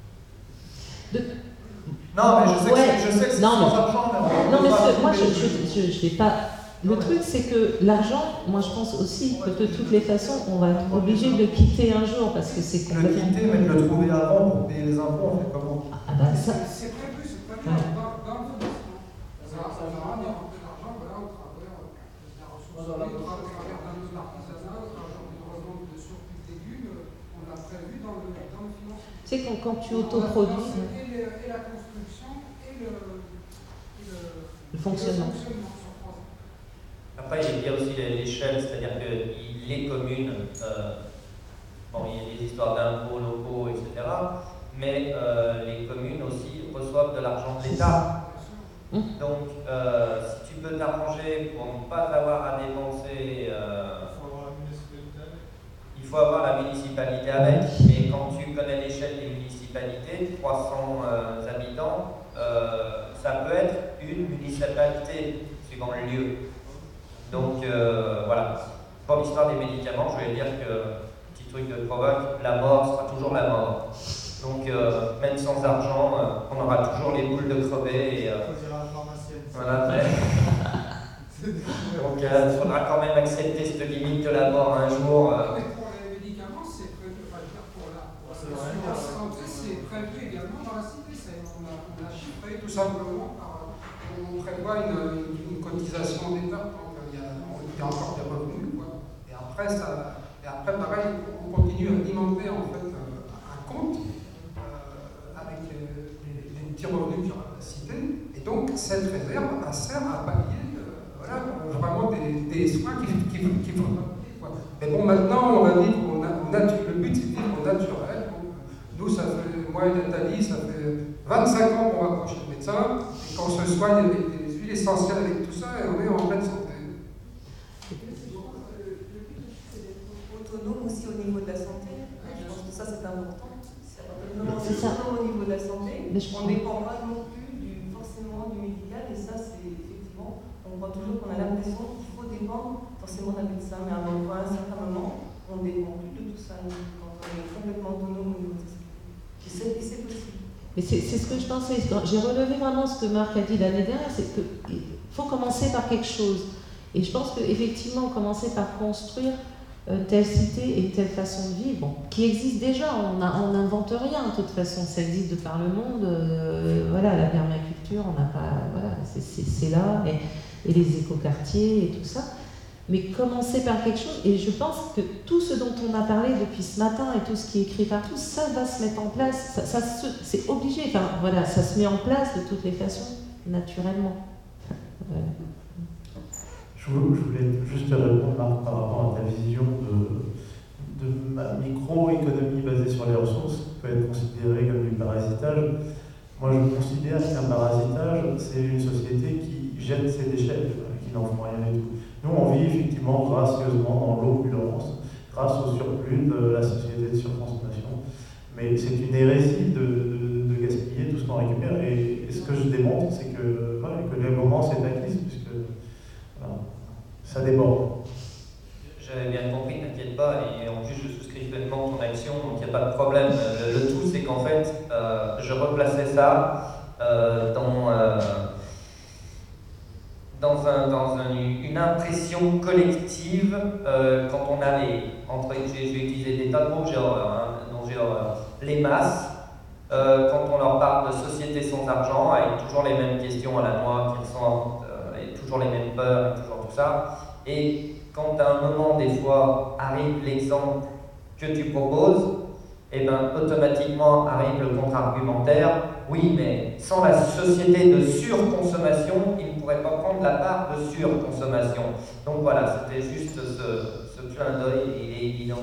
Non, mais je sais que c'est sans argent, mais non, mais moi, je n'ai pas... Le truc, c'est que l'argent, moi, je pense aussi que de toutes les façons, on va être obligé de le quitter un jour, parce que c'est complètement... Le quitter, mais de le trouver avant pour payer les impôts, on fait comment? Ah bah ça... C'est prévu, c'est prévu dans le financement. Ça va y avoir de l'argent, voilà, au travers de la ressource, au travers d'un peu d'artisanat, au travers d'une revente de surplus de légumes, on l'a prévu dans le financement. Tu sais, quand tu autoproduis... Et la construction et le fonctionnement. Après, il y a aussi l'échelle, c'est-à-dire que les communes, bon, il y a des histoires d'impôts locaux, etc., mais les communes aussi reçoivent de l'argent de l'État. Donc, si tu peux t'arranger pour ne pas avoir à dépenser, il faut avoir la municipalité avec. Mais quand tu connais l'échelle des municipalités, 300 habitants, ça peut être une municipalité suivant le lieu. Donc voilà, pour l'histoire des médicaments, je vais dire que, petit truc de provoque, la mort sera toujours la mort. Donc même sans argent, on aura toujours les boules de crever. Et, voilà. Donc il faudra quand même accepter cette limite de la mort un jour. Mais pour les médicaments, c'est prévu, pour la santé, c'est prévu également dans la cité. On a chiffré tout simplement on prévoit une cotisation d'État. Il y a encore des revenus, quoi. Et après, pareil, on continue à alimenter en fait un compte avec les petits revenus sur la cité. Et donc, cette réserve, elle sert à pallier vraiment des soins qu'il faut payer, quoi. Mais bon, maintenant, on va vivre le but, c'est de vivre au naturel. Nous, ça fait, moi et Nathalie, ça fait 25 ans qu'on va chez le médecin. Et qu'on se soigne avec des huiles essentielles, avec tout ça, et on est en pleine santé. Autonome aussi au niveau de la santé. Je pense que ça c'est important. C'est autonome au niveau de la santé. On ne dépend pas non plus forcément du médical et ça c'est effectivement, on voit toujours qu'on a l'impression qu'il faut dépendre forcément d'un médecin, mais à un certain moment, on ne dépend plus de tout ça. Quand on est complètement autonome au niveau de la santé. Et c'est possible. Mais c'est ce que je pensais. J'ai relevé vraiment ce que Marc a dit l'année dernière, c'est qu'il faut commencer par quelque chose. Et je pense qu'effectivement, commencer par construire telle cité et telle façon de vivre, bon, qui existe déjà, on n'invente rien de toute façon, ça existe de par le monde, voilà, la permaculture, on n'a pas, voilà, c'est là, et les écoquartiers et tout ça, mais commencer par quelque chose, et je pense que tout ce dont on a parlé depuis ce matin et tout ce qui est écrit partout, ça va se mettre en place, c'est obligé, enfin voilà, ça se met en place de toutes les façons, naturellement. Voilà. Je voulais juste te répondre par rapport à ta vision de ma microéconomie basée sur les ressources, qui peut être considérée comme du parasitage. Moi, je considère qu'un parasitage, c'est une société qui jette ses déchets, qui n'en font rien du tout. Nous, on vit effectivement gracieusement dans l'opulence, grâce au surplus de la société de surconsommation. Mais c'est une hérésie de gaspiller tout ce qu'on récupère. Et ce que je démontre, c'est que, voilà, que le moment c'est acquis, puisque voilà, ça déborde. J'avais bien compris, t'inquiète pas, et en plus je souscris pleinement ton action, donc il n'y a pas de problème. Le tout, c'est qu'en fait, je replaçais ça dans une impression collective quand on a j'ai utilisé des tas de mots, les masses, quand on leur parle de société sans argent, avec toujours les mêmes questions à la noix qui ressortent, et toujours les mêmes peurs, et toujours tout ça, et quand à un moment, des fois, arrive l'exemple que tu proposes, et ben automatiquement arrive le contre-argumentaire. Oui, mais sans la société de surconsommation, il ne pourrait pas prendre la part de surconsommation. Donc voilà, c'était juste ce clin d'œil, il est évident.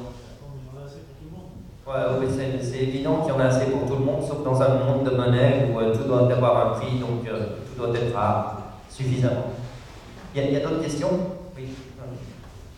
Ouais, c'est évident qu'il y en a assez pour tout le monde, sauf dans un monde de monnaie où tout doit avoir un prix, donc tout doit être suffisamment. Il y a d'autres questions? Oui.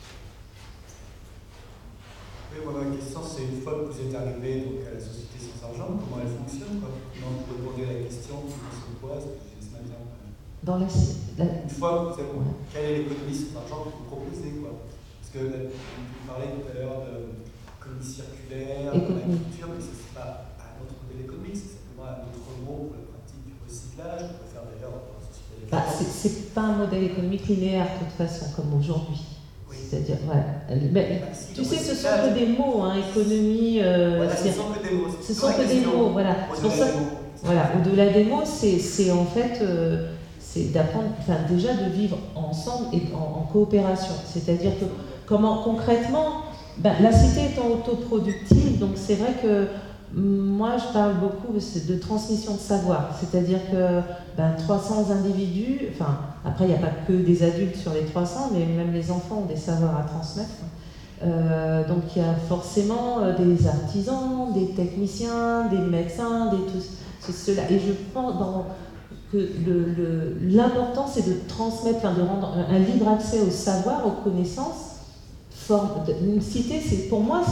Oui, moi, ma question, c'est une fois que vous êtes arrivé donc, à la Société sans d'argent, comment elle fonctionne, quoi. Comment vous répondez à la question, c'est quoi ce que j'ai ce matin. Une fois, quelle est l'économie sans argent que vous proposez, quoi. Parce que vous parlez tout à l'heure d'économie circulaire, d'agriculture, mais ce n'est pas un autre modèle économique, c'est simplement un autre mot pour la pratique du recyclage, qu'on peut faire d'ailleurs dans la société. C'est pas un modèle économique linéaire de toute façon, comme aujourd'hui. Oui. C'est-à-dire, voilà. Mais, tu sais, ce sont que des mots, hein, économie. Ce sont que des mots. Ce sont que des mots, voilà. C'est pour ça. Voilà, au-delà des mots, c'est en fait. C'est d'apprendre, déjà de vivre ensemble et en coopération. C'est-à-dire que comment concrètement, la cité étant autoproductive, donc c'est vrai que moi je parle beaucoup de transmission de savoir. C'est-à-dire que 300 individus, après il n'y a pas que des adultes sur les 300, mais même les enfants ont des savoirs à transmettre. Donc il y a forcément des artisans, des techniciens, des médecins, cela. Et je pense que l'important c'est de transmettre, de rendre un libre accès au savoir, aux connaissances. Une cité, pour moi,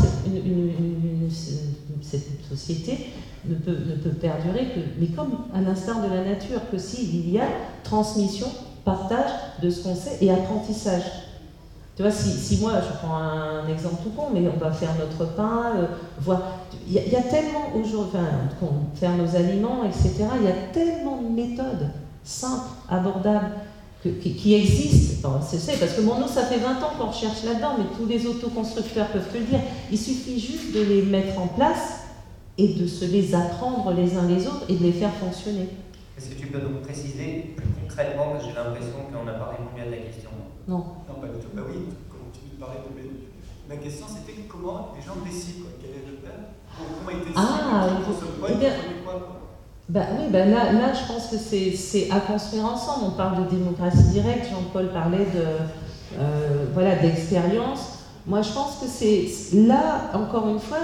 cette société ne peut perdurer mais comme à l'instar de la nature, que s'il y a transmission, partage de ce qu'on sait et apprentissage. Tu vois, si moi, je prends un exemple tout con, mais on va faire notre pain, il y a tellement aujourd'hui, faire nos aliments, etc., il y a tellement de méthodes simples, abordables, qui existent. C'est parce que mon eau, ça fait 20 ans qu'on recherche là-dedans, mais tous les autoconstructeurs peuvent te le dire. Il suffit juste de les mettre en place et de se les apprendre les uns les autres et de les faire fonctionner. Est-ce que tu peux donc préciser plus concrètement, parce que j'ai l'impression qu'on n'a pas répondu à ta question? Non. Non, pas du tout. Bah oui, continue de parler de ma question, c'était comment les gens décident, quoi. Quel est le plan? Comment ils décident? Pour ce point, là, je pense que c'est à construire ensemble. On parle de démocratie directe, Jean-Paul parlait d'expérience. Moi, je pense que c'est là, encore une fois,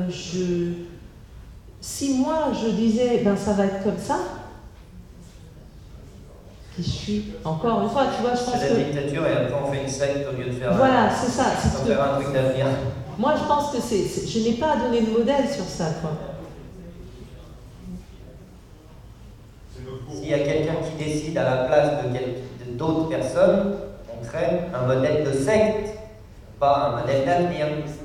si moi je disais, ça va être comme ça, je suis, encore une fois, tu vois, je pense que... C'est la dictature et après on fait une secte au lieu de faire... Voilà, c'est ça. Faire un truc d'avenir. Moi, je pense que je n'ai pas à donner de modèle sur ça, quoi. S'il y a quelqu'un qui décide à la place d'autres personnes, on crée un modèle de secte, pas un modèle d'avenir.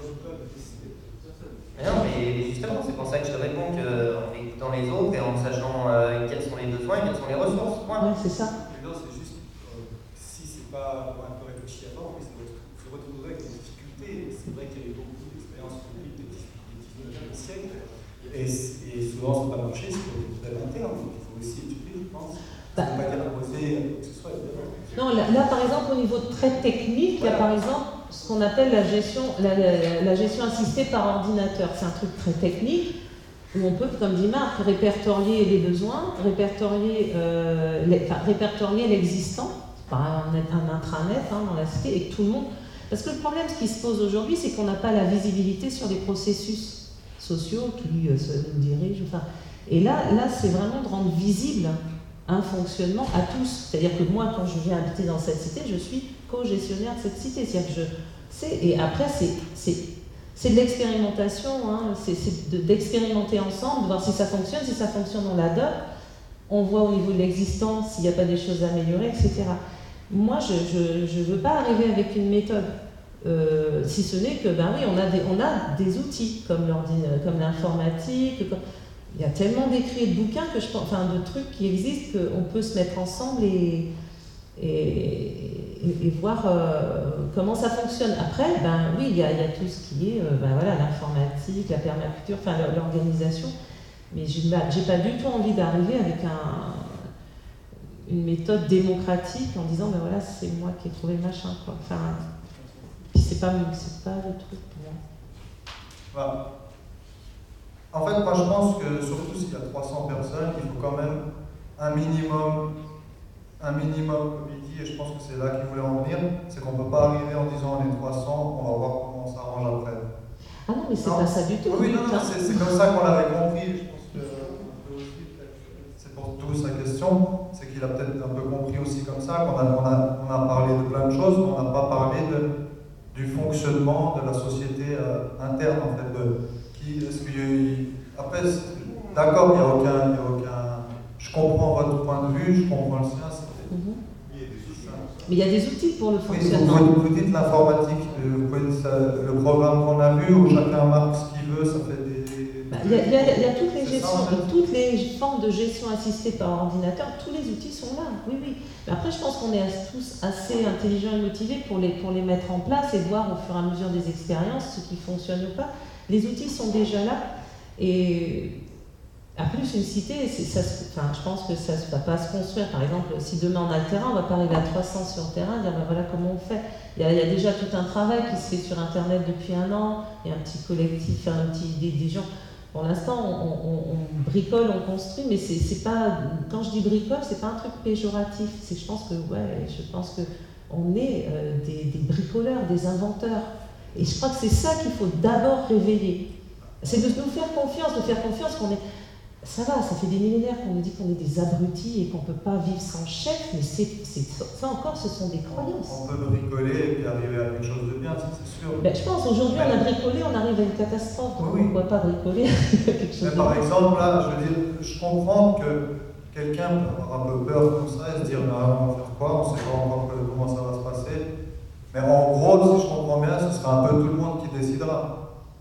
Mais non, mais justement, c'est pour ça que je te réponds qu'en écoutant les autres et en sachant quels sont les besoins et quelles sont les ressources. Ouais, c'est ça. Non, c'est juste, si c'est pas un peu réfléchi avant, mais se retrouver avec des difficultés. C'est vrai qu'il y a eu beaucoup d'expériences publiques des 19e siècle, et souvent ça n'a pas marché, c'est pour des modèles internes. Il faut aussi étudier, je pense. Ça ne veut pas dire imposer que ce soit évidemment. Non, là, par exemple, au niveau très technique, il y a par exemple ce qu'on appelle la gestion assistée par ordinateur. C'est un truc très technique où on peut, comme dit Marc, répertorier les besoins, répertorier l'existant par un intranet dans la cité, et que tout le monde... Parce que le problème, ce qui se pose aujourd'hui, c'est qu'on n'a pas la visibilité sur les processus sociaux qui se dirigent. Et là, c'est vraiment de rendre visible un fonctionnement à tous. C'est-à-dire que moi, quand je viens habiter dans cette cité, je suis co-gestionnaire de cette cité. C'est-à-dire que je sais, et après, c'est de l'expérimentation, c'est d'expérimenter ensemble, de voir si ça fonctionne, on l'adopte, on voit au niveau de l'existence s'il n'y a pas des choses à améliorer, etc. Moi, je ne veux pas arriver avec une méthode, si ce n'est que, on a des outils, comme l'informatique, il y a tellement d'écrits et de bouquins, de trucs qui existent, qu'on peut se mettre ensemble et voir comment ça fonctionne. Après, oui, il y a tout ce qui est l'informatique, la permaculture, l'organisation, mais j'ai pas du tout envie d'arriver avec une méthode démocratique en disant c'est moi qui ai trouvé le machin, quoi. Puis c'est pas le truc pour moi. Voilà. En fait, moi je pense que surtout s'il y a 300 personnes, il faut quand même un minimum, comme il dit, et je pense que c'est là qu'il voulait en venir, c'est qu'on ne peut pas arriver en disant on est 300, on va voir comment on s'arrange après. Ah non, mais c'est pas ça du tout. Oui, non, c'est comme ça qu'on l'avait compris. Je pense que c'est pour tous la question, c'est qu'il a peut-être un peu compris aussi comme ça, qu'on a parlé de plein de choses, mais on n'a pas parlé du fonctionnement de la société interne, en fait, après, d'accord, il n'y a aucun. Je comprends votre point de vue, je comprends le sien. Mais il y a des outils pour le fonctionnement. Vous dites l'informatique, le programme qu'on a vu où chacun marque ce qu'il veut, ça fait des. Il y a toutes les formes de gestion assistée par ordinateur, tous les outils sont là, oui, oui. Mais après, je pense qu'on est tous assez intelligents et motivés pour les mettre en place et voir au fur et à mesure des expériences ce qui fonctionne ou pas. Les outils sont déjà là et en plus, une cité, je pense que ça ne va pas se construire. Par exemple, si demain on a le terrain, on ne va pas arriver à 300 sur le terrain et dire ben voilà comment on fait. Il y a déjà tout un travail qui se fait sur Internet depuis 1 an, il y a un petit collectif, des gens. Pour l'instant, on bricole, on construit, mais c'est pas. Quand je dis bricole, c'est pas un truc péjoratif. Je pense que on est des bricoleurs, des inventeurs. Et je crois que c'est ça qu'il faut d'abord réveiller. C'est de nous faire confiance qu'on est. Ça va, ça fait des millénaires qu'on nous dit qu'on est des abrutis et qu'on ne peut pas vivre sans chef, mais ça encore, ce sont des croyances. On peut bricoler et puis arriver à quelque chose de bien, c'est sûr. Je pense aujourd'hui, on a bricolé, on arrive à une catastrophe, donc on ne pourrait pas bricoler quelque chose de bien. Par exemple, là, je comprends que quelqu'un peut avoir un peu peur comme ça et se dire on va faire quoi, on ne sait pas encore comment ça va se passer. Mais en gros, si je comprends bien, ce sera un peu tout le monde qui décidera.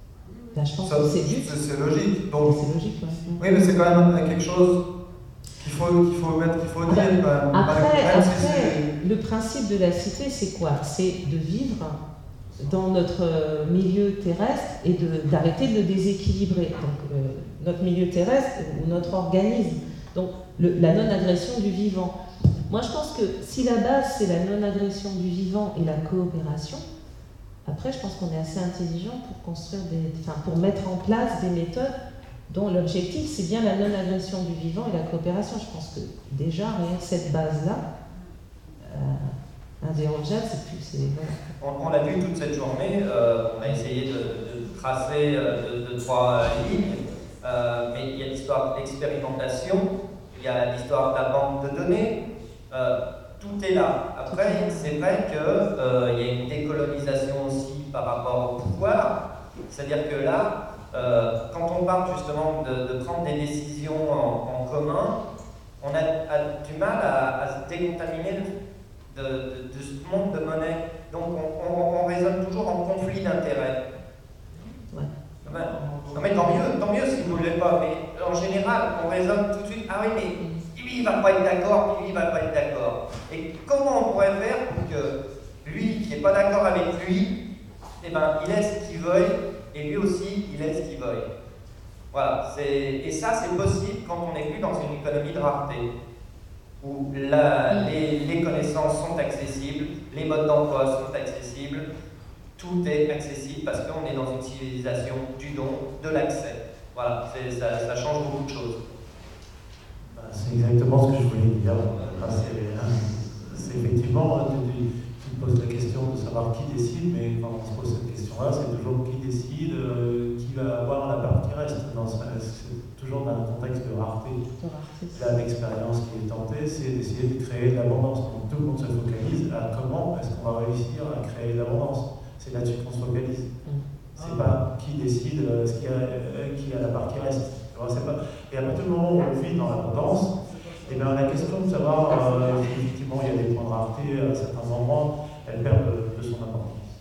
Je pense que c'est juste. C'est logique. Donc, c'est logique, ouais. Oui, mais c'est quand même quelque chose qu'il faut dire quand même. Après, le principe de la cité, c'est quoi? C'est de vivre dans notre milieu terrestre et d'arrêter de le déséquilibrer. Donc, notre milieu terrestre ou notre organisme. Donc, la non-agression du vivant. Moi, je pense que si la base, c'est la non-agression du vivant et la coopération, après, je pense qu'on est assez intelligent pour construire pour mettre en place des méthodes dont l'objectif, c'est bien la non-agression du vivant et la coopération. Je pense que déjà, rien que cette base-là, indérogeable, On l'a vu toute cette journée, on a essayé de tracer de 3 lignes, mais il y a l'histoire d'expérimentation, il y a l'histoire de la banque de données, tout est là. Après, c'est vrai qu'il y a une décolonisation aussi par rapport au pouvoir. C'est-à-dire que là, quand on parle justement de prendre des décisions en commun, on a du mal à se décontaminer de ce monde de monnaie. Donc on raisonne toujours en conflit d'intérêts. Ouais. Non mais tant mieux si vous ne voulez pas. Mais en général, on raisonne tout de suite, ah oui mais lui il va pas être d'accord, lui il va pas être d'accord. Et comment on pourrait faire pour que lui qui n'est pas d'accord avec lui, il ait ce qu'il veuille, et lui aussi il ait ce qu'il veuille. Voilà, et ça c'est possible quand on n'est plus dans une économie de rareté, où les connaissances sont accessibles, les modes d'emploi sont accessibles, tout est accessible parce qu'on est dans une civilisation du don, de l'accès. Voilà, ça change beaucoup de choses. C'est exactement ce que je voulais dire. C'est effectivement, tu poses la question de savoir qui décide, mais quand on se pose cette question-là, c'est toujours qui décide, qui va avoir la part qui reste. C'est toujours dans un contexte de rareté. Là, l'expérience qui est tentée, c'est d'essayer de créer de l'abondance. Donc tout le monde se focalise à comment est-ce qu'on va réussir à créer de l'abondance. C'est là-dessus qu'on se focalise. C'est pas qui décide qui a la part qui reste. Et à partir du moment où on vit dans l'abondance, et bien la question de savoir effectivement il y a des points de rareté à certains endroits, elle perd de son importance.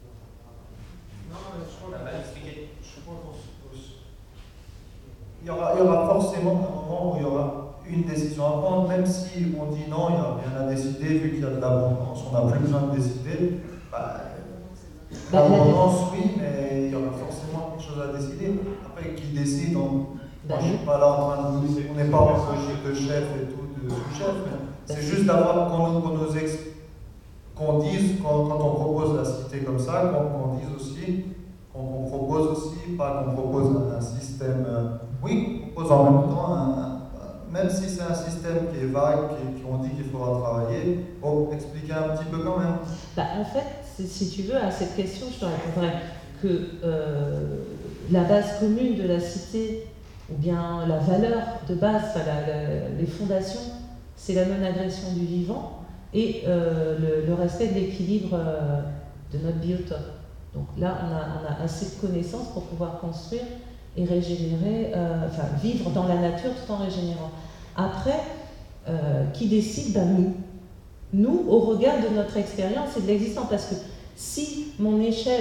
Il y aura forcément un moment où il y aura une décision à prendre, même si on dit non, il n'y a rien à décider, vu qu'il y a de l'abondance, on n'a plus besoin de décider. L'abondance, oui, mais il y aura forcément quelque chose à décider. Après, qui décide, moi, je ne suis pas là en train de vous dire, on n'est pas en logique de chef et tout, de sous-chef, mais c'est juste d'avoir qu'on dise, quand on propose la cité comme ça, qu'on dise aussi, qu'on propose aussi, pas qu'on propose un système, oui, qu'on propose en même temps, même si c'est un système qui est vague, qu'on dit qu'il faudra travailler, pour expliquer un petit peu quand même. En fait, si tu veux, à cette question, je te répondrai que la base commune de la cité, ou bien la valeur de base, les fondations, c'est la non-agression du vivant et le respect de l'équilibre de notre biotope. Donc là, on a assez de connaissances pour pouvoir construire et régénérer, vivre dans la nature tout en régénérant. Après, qui décide? Ben nous, au regard de notre expérience et de l'existence, parce que si mon échelle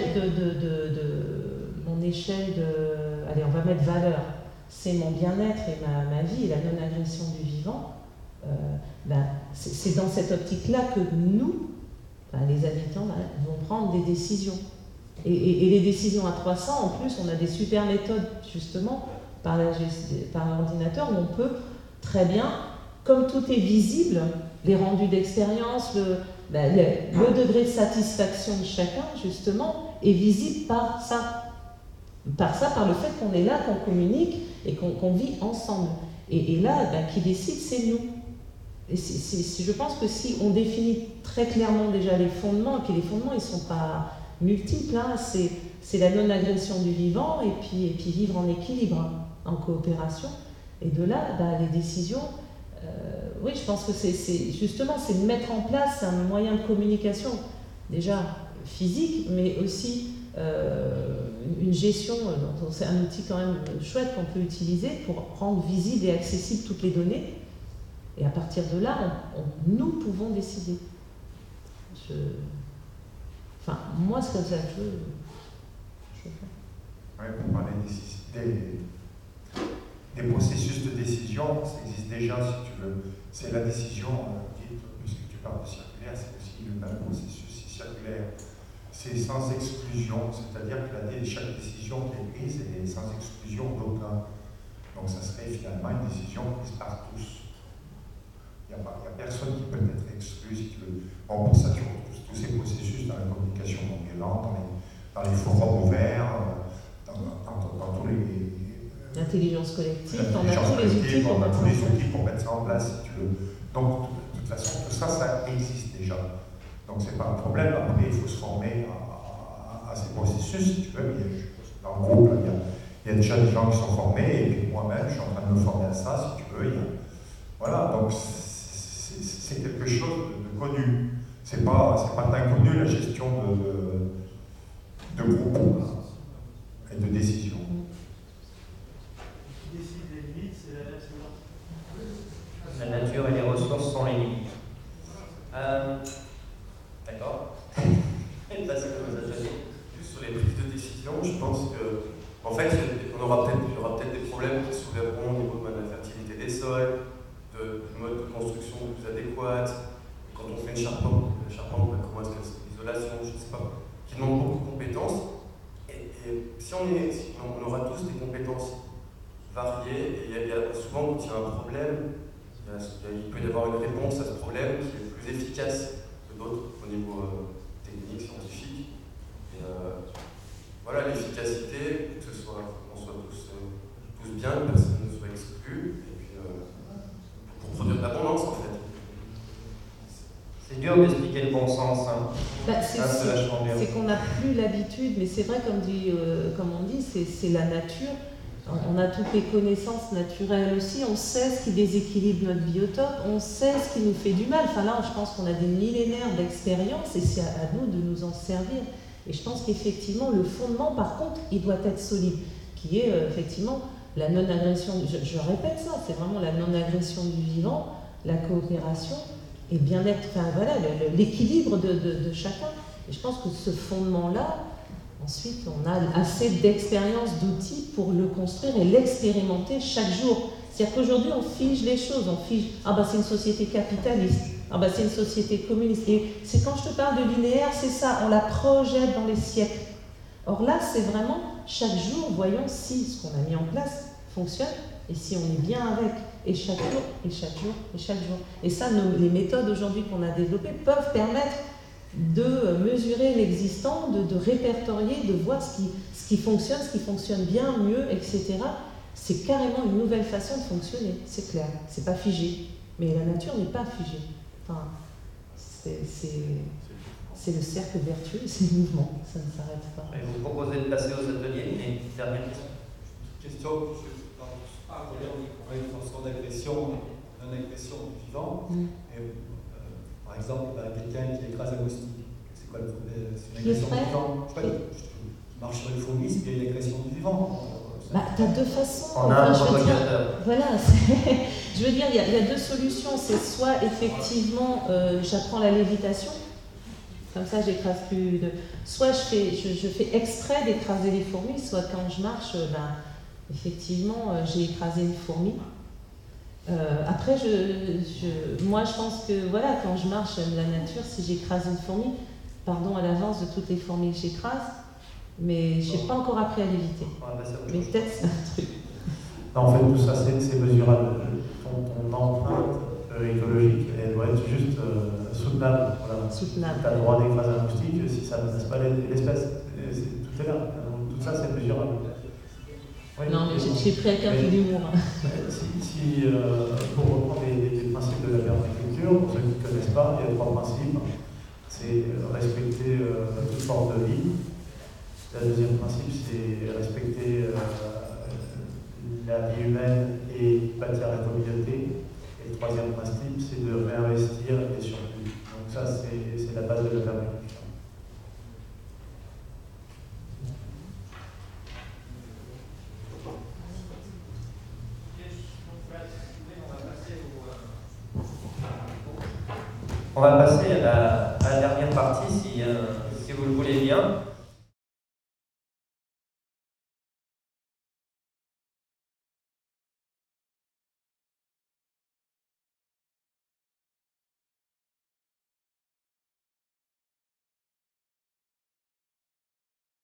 allez, on va mettre valeur, c'est mon bien-être et ma vie et la non-agression du vivant, c'est dans cette optique-là que nous, les habitants, vont prendre des décisions. Et les décisions à 300, en plus, on a des super méthodes, justement, par l'ordinateur, où on peut très bien, comme tout est visible, les rendus d'expérience, le degré de satisfaction de chacun, justement, est visible par ça. Par le fait qu'on est là, qu'on communique et qu'on vit ensemble. Et là, qui décide, c'est nous. Et je pense que si on définit très clairement déjà les fondements, et puis les fondements, ils ne sont pas multiples, hein, c'est la non-agression du vivant, et puis vivre en équilibre, en coopération. Et de là, les décisions, oui, je pense que c'est de mettre en place un moyen de communication, déjà physique, mais aussi une gestion, c'est un outil quand même chouette qu'on peut utiliser pour rendre visibles et accessibles toutes les données. Et à partir de là, nous pouvons décider. Moi, c'est comme ça que je fais. Oui, pour parler des processus de décision, ça existe déjà, si tu veux. C'est la décision, puisque tu parles de circulaire, c'est aussi le même processus circulaire. C'est sans exclusion, c'est-à-dire que chaque décision qui est prise est sans exclusion d'aucun. Donc ça serait finalement une décision prise par tous. Il n'y a personne qui peut être exclu, si tu veux. Bon, pour ça, tu retrouves tous ces processus dans la communication non violente, dans les forums ouverts, dans tous les... L'intelligence collective, on a tous les outils pour mettre ça en place, si tu veux. Donc, de toute façon, tout ça, ça existe déjà. Donc, c'est pas un problème. Après, il faut se former à ces processus, si tu veux. Dans le groupe, il y a déjà des gens qui sont formés, et puis moi-même, je suis en train de me former à ça, si tu veux. Voilà, donc c'est quelque chose de connu. C'est pas inconnu, la gestion de groupe et de décision. Qui décide des limites, c'est la nature. La nature et les ressources sont les limites. D'accord. Et passer aux ateliers. Juste sur les prises de décision, je pense que, en fait, il y aura peut-être des problèmes qui soulèveront au niveau de la fertilité des sols, du mode de construction plus adéquat, quand on fait une charpente, comment est-ce qu'elle l'isolation, je ne sais pas, qui demande beaucoup de compétences. Et si on aura tous des compétences variées, et souvent quand il y a un problème, il peut y avoir une réponse à ce problème qui est plus efficace que d'autres au niveau technique, scientifique. Et voilà, l'efficacité, qu'on soit tous bien, que personne ne soit exclu, et puis pour produire de l'abondance en fait. C'est dur d'expliquer le bon sens. C'est qu'on n'a plus l'habitude, mais c'est vrai, comme on dit, c'est la nature. On a toutes les connaissances naturelles aussi, on sait ce qui déséquilibre notre biotope, on sait ce qui nous fait du mal. Enfin là, je pense qu'on a des millénaires d'expérience et c'est à nous de nous en servir. Et je pense qu'effectivement, le fondement, par contre, il doit être solide, qui est effectivement la non-agression. Je répète ça, c'est vraiment la non-agression du vivant, la coopération et bien-être, l'équilibre de chacun. Et je pense que ce fondement-là, ensuite, on a assez d'expérience, d'outils pour le construire et l'expérimenter chaque jour. C'est-à-dire qu'aujourd'hui, on fige les choses, c'est une société capitaliste, c'est une société communiste. Et c'est quand je te parle de linéaire, c'est ça, on la projette dans les siècles. Or là, c'est vraiment, chaque jour, voyons si ce qu'on a mis en place fonctionne et si on est bien avec. Et chaque jour, et chaque jour, et chaque jour. Et ça, les méthodes aujourd'hui qu'on a développées peuvent permettre de mesurer l'existant, de répertorier, de voir ce qui fonctionne bien, mieux, etc. C'est carrément une nouvelle façon de fonctionner, c'est clair. C'est pas figé, mais la nature n'est pas figée. Enfin, c'est le cercle vertueux, c'est le mouvement, ça ne s'arrête pas. Et vous proposez de passer aux ateliers, et dernière question. On a une fonction d'agression, non-agression du vivant. Par exemple, quelqu'un qui écrase un moustique, c'est quoi le problème? C'est une agression du vivant. Qui marche sur une fourmi, c'est bien une agression du vivant. Tu as deux façons. On a un propagateur. Voilà, je veux dire, il y a deux solutions. C'est soit effectivement, j'apprends la lévitation, comme ça j'écrase plus de. Soit je fais exprès d'écraser les fourmis, soit quand je marche, effectivement, j'ai écrasé une fourmi. Après, moi je pense que voilà, quand je marche dans la nature, si j'écrase une fourmi, pardon à l'avance de toutes les fourmis que j'écrase, mais je n'ai pas encore appris à l'éviter. Mais peut-être c'est un truc. Non, en fait, tout ça, c'est mesurable. Ton empreinte écologique, elle doit être juste soutenable. Voilà. Soutenable. Tu as le droit d'écraser un moustique si ça ne menace pas l'espèce. Tout est là. Tout ça, c'est mesurable. Oui, non, mais j'ai pris avec un peu d'humour. Pour reprendre les principes de la permaculture, pour ceux qui ne connaissent pas, il y a 3 principes. C'est respecter toute forme de vie. Le deuxième principe, c'est respecter la vie humaine et bâtir la communauté. Et le troisième principe, c'est de réinvestir les surplus. Donc ça, c'est la base de la permaculture. On va passer à la dernière partie, si vous le voulez bien.